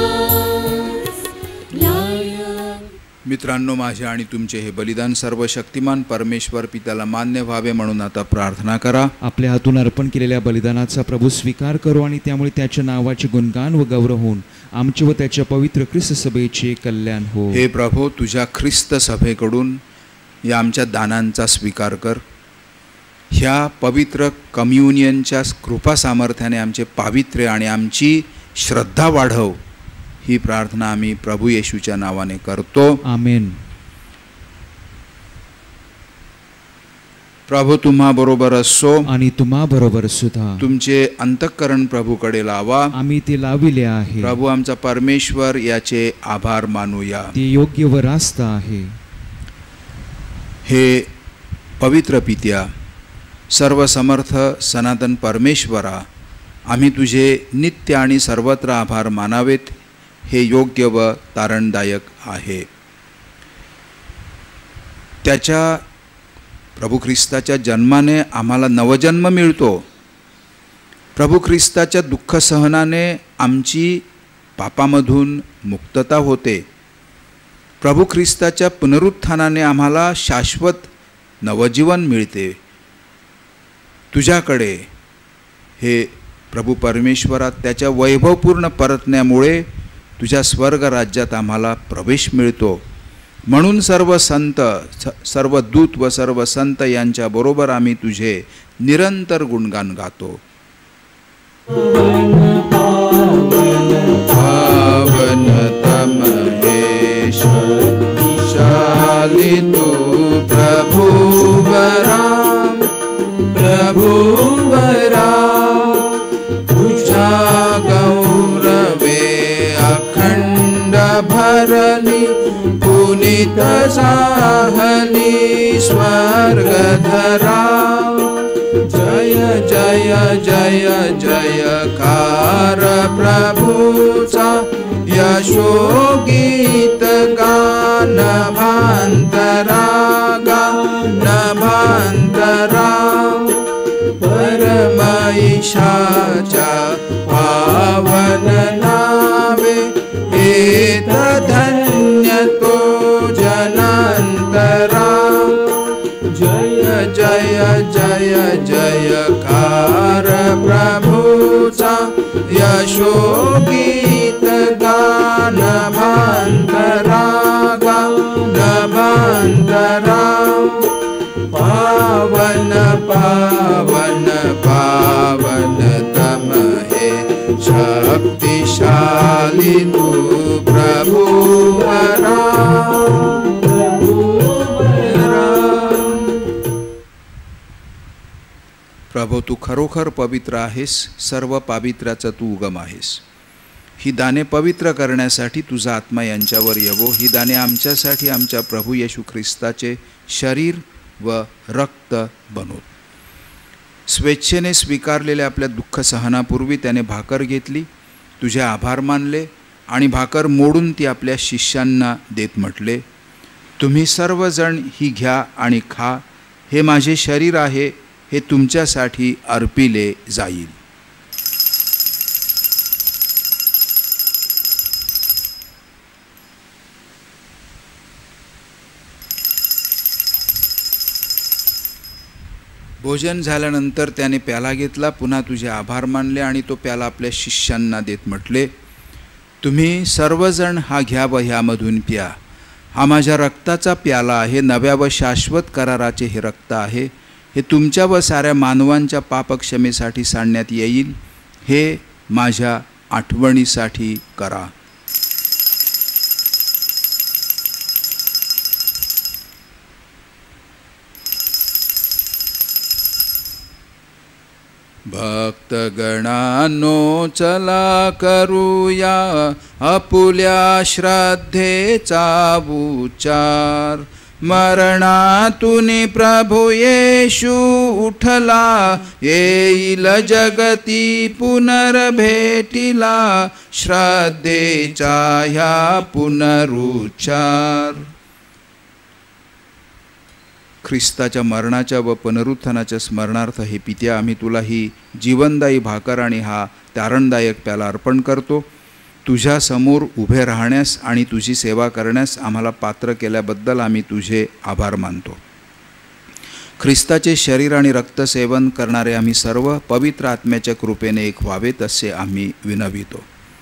लायक. मित्रांनो, माझे आणि तुमचे हे बलिदान सर्वशक्तिमान परमेश्वर पित्याला मान्य व्हावे म्हणून आता प्रार्थना करा. आपल्या हातून अर्पण केलेल्या बलिदानाचा प्रभू स्वीकार करू आणि त्यामुळे त्याच्या नावाचे गुणगान व गौरव होऊन आमचे व त्याच्या पवित्र ख्रिस्त सभेचे कल्याण हो. हे प्रभू, तुझ्या ख्रिस्त सभेकडून या आमच्या दानांचा स्वीकार कर. ह्या पवित्र कम्युनियनच्या कृपा सामर्थ्याने आमचे पावित्र्य आणि आमची श्रद्धा वाढव. ही प्रार्थना आम्ही प्रभू येशूच्या नावाने करतो. आमेन. प्रभू तुम्हा बरोबर असो आणि तुम्हा बरोबर सुद्धा. तुमचे अंतःकरण प्रभूकडे लावा. आम्ही ते लाविले आहे. प्रभू आमचा परमेश्वर, याचे आभार मानूया. ते योग्य व रास्त आहे. हे पवित्र पित्या, सर्व समर्थ सनातन परमेश्वरा, आम्ही तुझे नित्य आणि सर्वत्र आभार मानावेत. हे योग्य व तारणदायक आहे. त्याच्या प्रभू ख्रिस्ताच्या जन्माने आम्हाला नवजन्म मिळतो. प्रभू ख्रिस्ताच्या दुःख सहनाने आमची पापामधून मुक्तता होते. प्रभू ख्रिस्ताच्या पुनरुत्थानाने आम्हाला शाश्वत नवजीवन मिळते. तुझ्याकडे हे प्रभू परमेश्वरा, त्याच्या वैभवपूर्ण परतण्यामुळे तुझ्या स्वर्ग राज्यात आम्हाला प्रवेश मिळतो. म्हणून सर्व संत, सर्व दूत व सर्व संत यांच्या बरोबर आम्ही तुझे निरंतर गुणगान गातो. पावनतम हे शक्तिशाली तू प्रभुवरा, प्रभुवरा, तुझ्या गौरवे अखंड भरली पुनि गीत साहली स्वर्गधरा जय जय जय जयकार प्रभूचा यशो गीत गान भांतरा गान भांतरा परमैशाच्या पावन नावे हेत धन्य तो जनांतरा जय जय जय जयकार प्रभूचा यशो गीत गान भांतरा गान भांतरा पावन पावन पावन तम हे शक्तिशाली तू प्रभु प्रभो तू खरोखर पवित्र आहेस, सर्व पावित्र्याचा तू उगम आहेस. ही दाने पवित्र करण्यासाठी तुझा आत्मा यांच्यावर येवो. ही दाने आमच्यासाठी आमच्या प्रभू येशू ख्रिस्ताचे शरीर व रक्त बनवो. स्वेच्छेने स्वीकारलेल्या आपल्या दुःख सहनापूर्वी त्याने भाकर घेतली, तुझे आभार मानले आणि भाकर मोडून ती आपल्या शिष्यांना देत म्हटले, तुम्ही सर्वजण ही घ्या आणि खा. हे माझे शरीर आहे, हे तुमच्यासाठी अर्पिले जाईल. भोजन झाल्यानंतर त्याने प्याला घेतला, पुन्हा तुझे आभार मानले आणि तो प्याला आपल्या शिष्यांना देत म्हटले, तुम्ही सर्वजण हा घ्या व ह्यामधून प्या. हा माझ्या रक्ताचा प्याला आहे, नव्या व शाश्वत कराराचे हे रक्त आहे. हे तुमच्या व साऱ्या मानवांच्या पापक्षमेसाठी सांडण्यात येईल. हे माझ्या आठवणीसाठी करा. भक्तगणांनो चला करूया आपुल्या श्रद्धेचा उच्चार. मरणातून प्रभू येशू उठला, येईल जगती पुनर्भेटीला. श्रद्धेचा ह्या पुनरुच्चार. ख्रिस्ताच्या मरणाच्या व पुनरुत्थानाच्या स्मरणार्थ हे पित्या, आम्ही तुला ही जीवनदायी भाकर आणि हा तारणदायक प्याला अर्पण करतो. तुझ्या समोर उभे राहण्यास आणि तुझी सेवा करण्यास आम्हाला पात्र केल्याबद्दल आम्ही तुझे आभार मानतो. ख्रिस्ताचे शरीर आणि रक्त सेवन करणारे आम्ही सर्व पवित्र आत्म्याच्या कृपेने एक व्हावेत असे आम्ही विनवितो.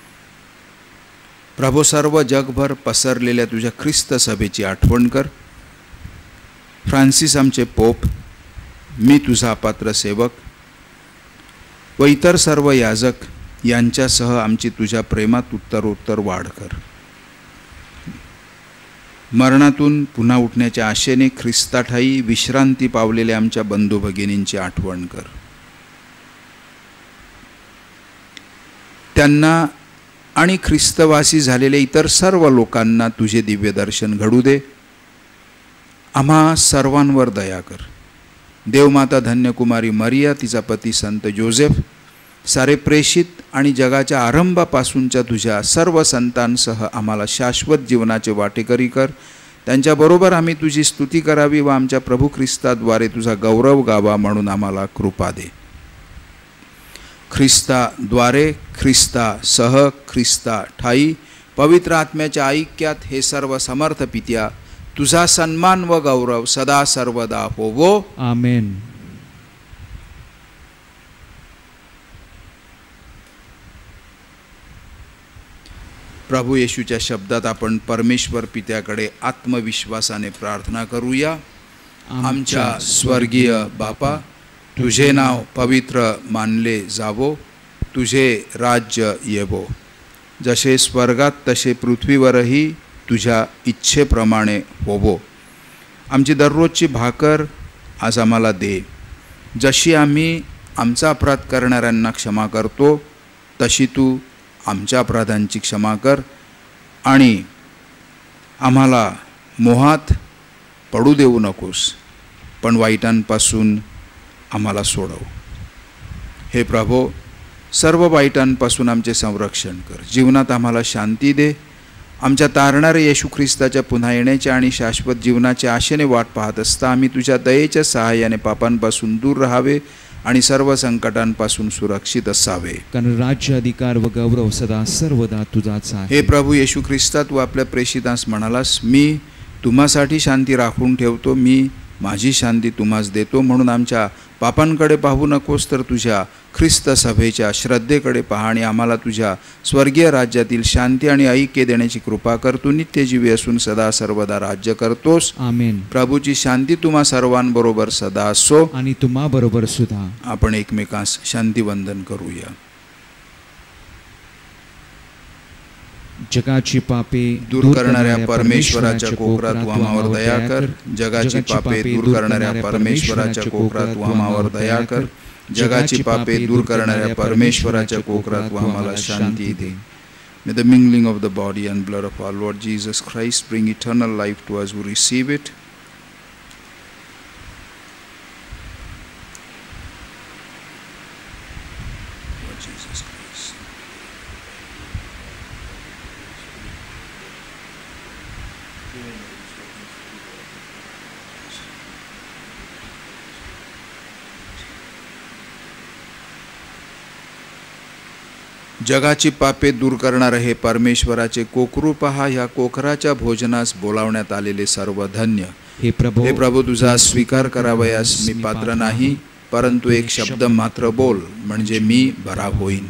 प्रभू, सर्व जगभर पसरलेल्या तुझ्या ख्रिस्त सभेची आठवण कर. फ्रान्सिस आमचे पोप, मी तुझा अपात्र सेवक व इतर सर्व याजक यांच्यासह आमची तुझ्या प्रेमात उत्तरोत्तर वाढ कर. मरणातून पुन्हा उठण्याच्या आशेने ख्रिस्ताठायी विश्रांती पावलेल्या आमच्या बंधू भगिनींची आठवण कर. त्यांना आणि ख्रिस्तवासी झालेल्या इतर सर्व लोकांना तुझे दिव्य दर्शन घडू दे. आम्हा सर्वांवर दया कर. देवमाता धन्यकुमारी मरिया, तिचा पती संत जोसेफ, सारे प्रेषित आणि जगाच्या आरंभापासूनच्या तुझ्या सर्व संतांसह आम्हाला शाश्वत जीवनाचे वाटेकरी कर. त्यांच्याबरोबर आम्ही तुझी स्तुती करावी व आमच्या प्रभू ख्रिस्ताद्वारे तुझा गौरव गावा म्हणून आम्हाला कृपा दे. ख्रिस्ताद्वारे, ख्रिस्तासह, ख्रिस्ता ठाई पवित्र आत्म्याच्या ऐक्यात हे सर्व समर्थ पित्या, तुझा सन्मान व गौरव सदा सर्वदा होवो. आमेन. प्रभू येशूच्या शब्दात आपण परमेश्वर पित्याकडे आत्मविश्वासाने प्रार्थना करूया. आमच्या स्वर्गीय बापा, तुझे नाव पवित्र मानले जावो. तुझे राज्य येवो. जसे स्वर्गात तसे पृथ्वीवरही तुझ्या इच्छेप्रमाणे होवो. आमची दररोजची भाकर आज आम्हाला दे. जशी आम्ही आमचा अपराध करणाऱ्यांना क्षमा करतो, तशी तू आमच्या अपराधांची क्षमा कर. आणि आम्हाला मोहात पडू देऊ नकोस, पण वाईटांपासून आम्हाला सोडव. हे प्रभो, सर्व वाईटांपासून आमचे संरक्षण कर. जीवनात आम्हाला शांती दे. आमच्या तारणाऱ्या येशू ख्रिस्ताच्या पुन्हा येण्याच्या आणि शाश्वत जीवनाच्या आशेने वाट पाहत असता आम्ही तुझ्या दयेच्या सहाय्याने पापांपासून दूर राहावे आणि सर्व संकटांपासून सुरक्षित असावे. कारण राज्य, अधिकार व गौरव सदा सर्वदा तुझाच आहे. हे प्रभू येशू ख्रिस्ता, तू आपल्या प्रेषितास म्हणालास, मी तुम्हासाठी शांती राखून ठेवतो, मी माझी शांती तुम्हास देतो. म्हणून आमच्या पापांकडे पाहू नकोस, तर तुझ्या ख्रिस्त सभेच्या श्रद्धेकडे पहा आणि आम्हाला तुझ्या स्वर्गीय राज्यातील शांती आणि ऐक्य देण्याची कृपा कर. तू नित्यजीवी असून सदा सर्वदा राज्य करतोस. आमेन. प्रभूची शांती तुम्हा सर्वांबरोबर सदा असो आणि तुम्हा बरोबर सुद्धा. आपण एकमेकांस शांतिवंदन करूया. जगाची पापे दूर करणाऱ्या परमेश्वराच्या कोकरा तू आम्हावर दया कर. जगाची पापे दूर करणाऱ्या परमेश्वराच्या कोकरा तू आम्हावर दया कर. जगाची पापे दूर करणाऱ्या परमेश्वराच्या कोकरा तू आम्हाला शांती दे. May the mingling of the body and blood of our Lord Jesus Christ bring eternal life to us who receive it. Lord Jesus Christ. जगाची पापे दूर करणारे हे परमेश्वराचे कोकरू पहा. ह्या कोकराच्या भोजनास बोलावण्यात आलेले सर्व धन्य. हे प्रभू, हे प्रभू, तुझा स्वीकार करावयास मी पात्र नाही, परंतु एक शब्द मात्र बोल, म्हणजे मी बरा होईन.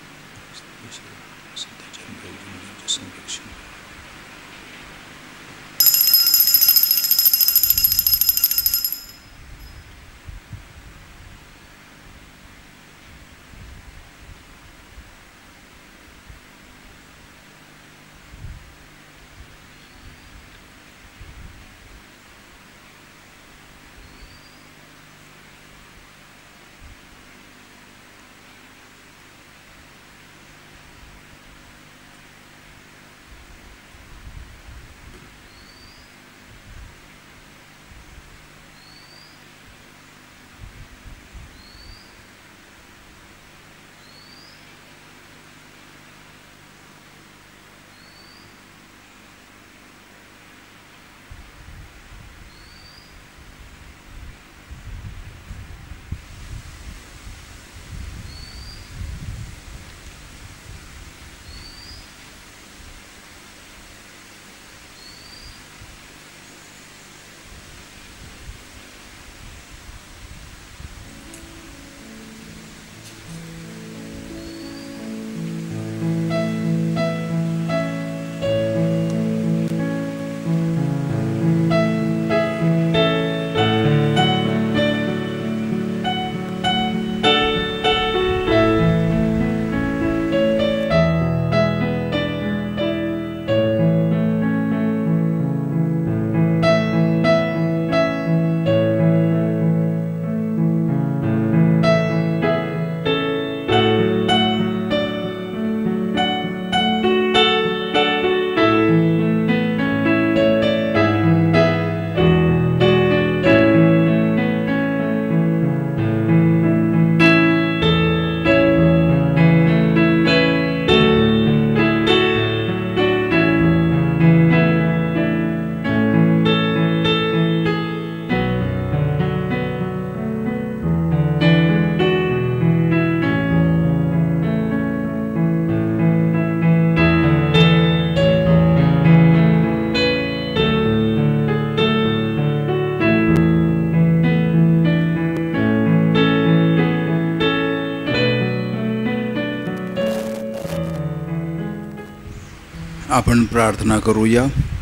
आपण प्रार्थना करूया.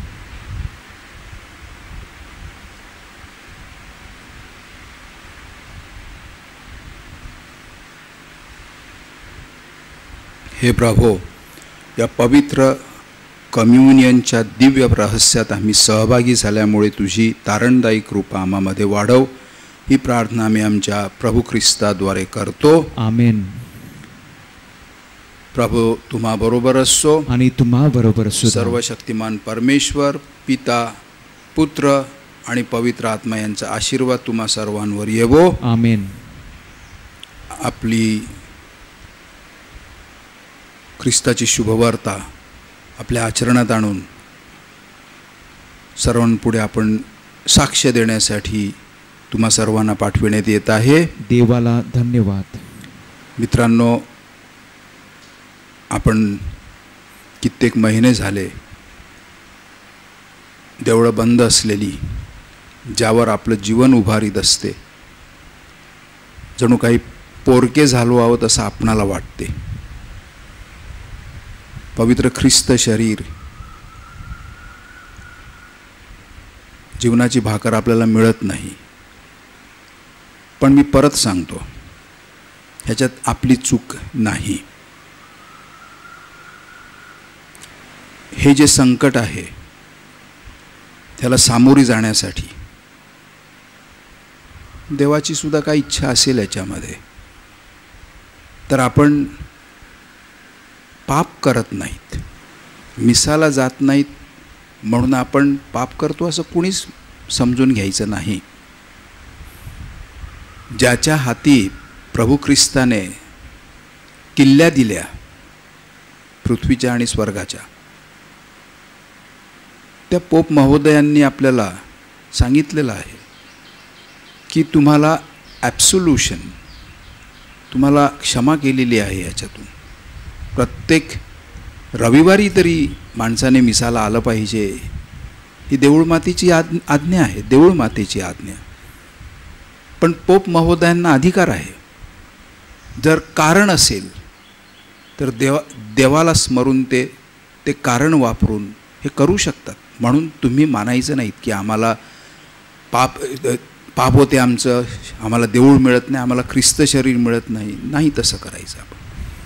हे प्रभो, या पवित्र कम्युनियनच्या दिव्य रहस्यात आम्ही सहभागी झाल्यामुळे तुझी तारणदायी कृपा आम्हामध्ये वाढव, ही प्रार्थना आम्ही आमच्या प्रभू ख्रिस्ताद्वारे करतो. आमेन. प्रभू तुम्हा बरोबर असो आणि तुम्हा बरोबर सुद्धा. सर्व शक्तिमान परमेश्वर पिता पुत्र आणि पवित्र आत्मा यांचा आशीर्वाद तुम्हा सर्वांवर येवो. आमेन. आपली ख्रिस्ताची शुभवार्ता आपल्या आचरणात आणून सर्वांपुढे आपण साक्ष देण्यासाठी तुम्हा सर्वांना पाठविण्यात येत आहे. देवाला धन्यवाद. मित्रांनो, आपण कित्येक महिने झाले देवळं बंद असलेली, ज्यावर आपलं जीवन उभारीत असते, जणू काही पोरके झालो आहोत असं आपणाला वाटते. पवित्र ख्रिस्त शरीर, जीवनाची भाकर आपल्याला मिळत नाही. पण मी परत सांगतो, ह्याच्यात आपली चूक नाही. हे जे संकट आहे त्याला सामोरी जाण्यासाठी देवाची सुद्धा काही इच्छा असेल याच्यामध्ये, तर आपण पाप करत नाहीत, मिसाला जात नाहीत म्हणून आपण पाप करतो असं कुणीच समजून घ्यायचं नाही. ज्याच्या हाती प्रभू ख्रिस्ताने किल्ल्या दिल्या पृथ्वीच्या आणि स्वर्गाच्या, त्या पोप महोदयांनी आपल्याला सांगितलेलं आहे की तुम्हाला ॲब्सोल्यूशन, तुम्हाला क्षमा केलेली आहे. याच्यातून प्रत्येक रविवारी तरी माणसाने मिसाला आलं पाहिजे, ही देऊळमातेची आज्ञा आज्ञा आहे, देऊळमातेची आज्ञा. पण पोप महोदयांना अधिकार आहे, जर कारण असेल तर देवा देवाला स्मरून ते ते कारण वापरून हे करू शकतात. म्हणून तुम्ही मानायचं नाहीत की आम्हाला पाप पाप होते आमचं, आम्हाला देऊळ मिळत नाही, आम्हाला ख्रिस्त शरीर मिळत नाही. नाही तसं करायचं. आपण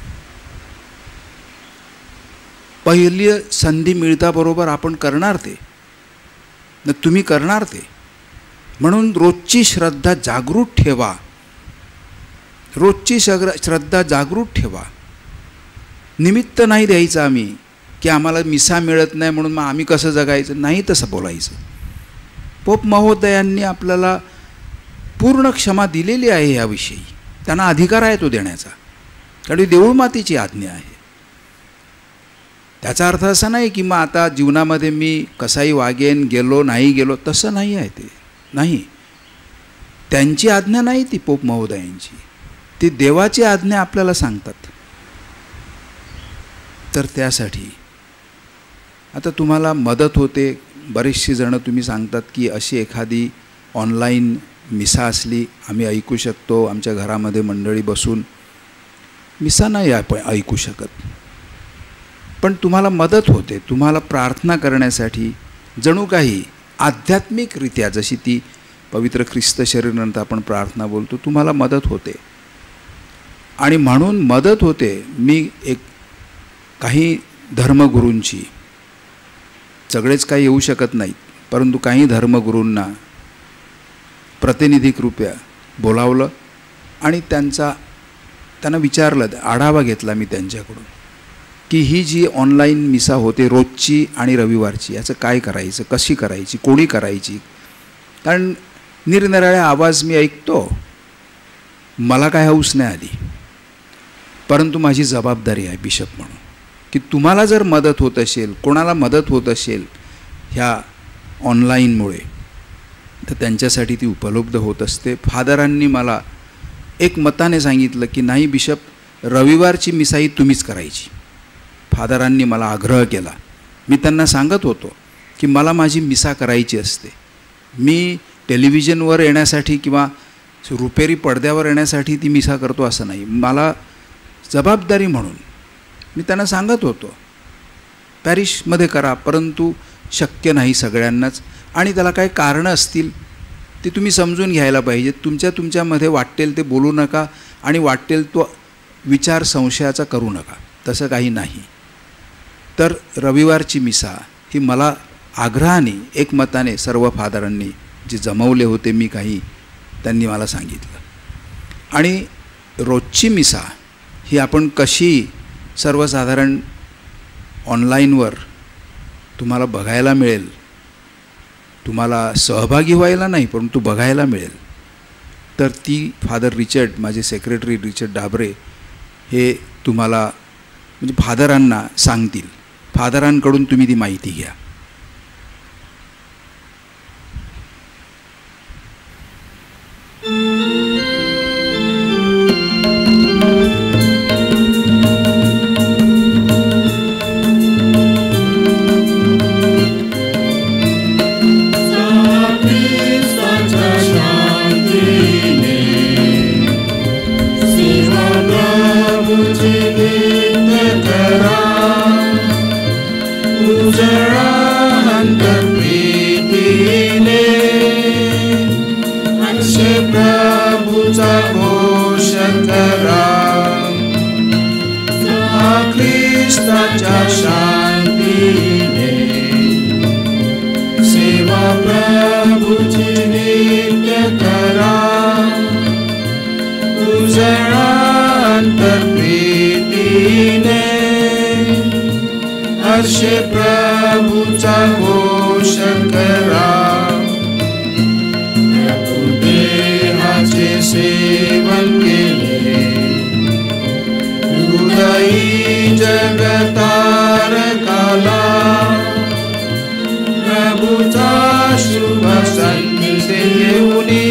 पहिली संधी मिळताबरोबर आपण करणार ते, न तुम्ही करणार ते. म्हणून रोजची श्रद्धा जागृत ठेवा, रोजची सग्र श्रद्धा जागृत ठेवा. निमित्त नाही द्यायचं आम्ही की आम्हाला मिसा मिळत नाही म्हणून मग आम्ही कसं जगायचं. नाही तसं बोलायचं. पोप महोदयांनी आपल्याला पूर्ण क्षमा दिलेली आहे याविषयी, त्यांना अधिकार आहे तो देण्याचा, कारण देऊळ मातेची आज्ञा आहे. त्याचा अर्थ असा नाही की मग आता जीवनामध्ये मी कसाही वागेन, गेलो नाही गेलो, तसं नाही आहे. ते नाही, त्यांची आज्ञा नाही ती पोप महोदयांची, ती देवाची आज्ञा आपल्याला सांगतात. तर त्यासाठी आता तुम्हाला मदत होते. बरेचशी जणं तुम्ही सांगतात की अशी एखादी ऑनलाईन मिसा असली आम्ही ऐकू शकतो, आमच्या घरामध्ये मंडळी बसून. मिसा नाही आपण ऐकू शकत, पण तुम्हाला मदत होते. तुम्हाला प्रार्थना करण्यासाठी जणू काही आध्यात्मिकरित्या, जशी ती पवित्र ख्रिस्त शरीरानंतर आपण प्रार्थना बोलतो, तुम्हाला मदत होते. आणि म्हणून मदत होते. मी एक काही धर्मगुरूंची, सगळेच काही येऊ शकत नाहीत, परंतु काही धर्मगुरूंना प्रतिनिधीकृपया बोलावलं आणि त्यांचा त्यांना विचारलं, आढावा घेतला मी त्यांच्याकडून की ही जी ऑनलाईन मिसा होते रोजची आणि रविवारची, याचं काय करायचं, कशी करायची, कोणी करायची. कारण निरनिराळे आवाज मी ऐकतो, मला काय हौस नाही आली, परंतु माझी जबाबदारी आहे बिशप म्हणून की तुम्हाला जर मदत होत असेल, कोणाला मदत होत असेल ह्या ऑनलाईनमुळे, तर त्यांच्यासाठी ती उपलब्ध होत असते. फादरांनी मला एक मताने सांगितलं की नाही बिशप, रविवारची मिसाई तुम्हीच करायची. फादरांनी मला आग्रह केला. मी त्यांना सांगत होतो की मला माझी मिसा करायची असते. मी टेलिव्हिजनवर येण्यासाठी किंवा रुपेरी पडद्यावर येण्यासाठी ती मिसा करतो असं नाही, मला जबाबदारी म्हणून मी त्यांना सांगत होतो पॅरिशमध्ये करा, परंतु शक्य नाही सगळ्यांनाच. आणि त्याला काही कारणं असतील ती तुम्ही समजून घ्यायला पाहिजे. तुमच्या तुमच्यामध्ये वाटेल ते बोलू नका आणि वाटेल तो विचार संशयाचा करू नका, तसं काही नाही. तर रविवारची मिसा ही मला आग्रहाने एकमताने सर्व फादरांनी जे जमवले होते, मी काही त्यांनी मला सांगितलं. आणि रोजची मिसा ही आपण कशी सर्वसाधारण ऑनलाईनवर तुम्हाला बघायला मिळेल, तुम्हाला सहभागी व्हायला नाही परंतु बघायला मिळेल, तर ती फादर रिचर्ड, माझे सेक्रेटरी रिचर्ड डाबरे हे तुम्हाला म्हणजे फादरांना सांगतील. फादरांकडून तुम्ही ती माहिती घ्या. प्रभुचा शुभ संदेश घेऊन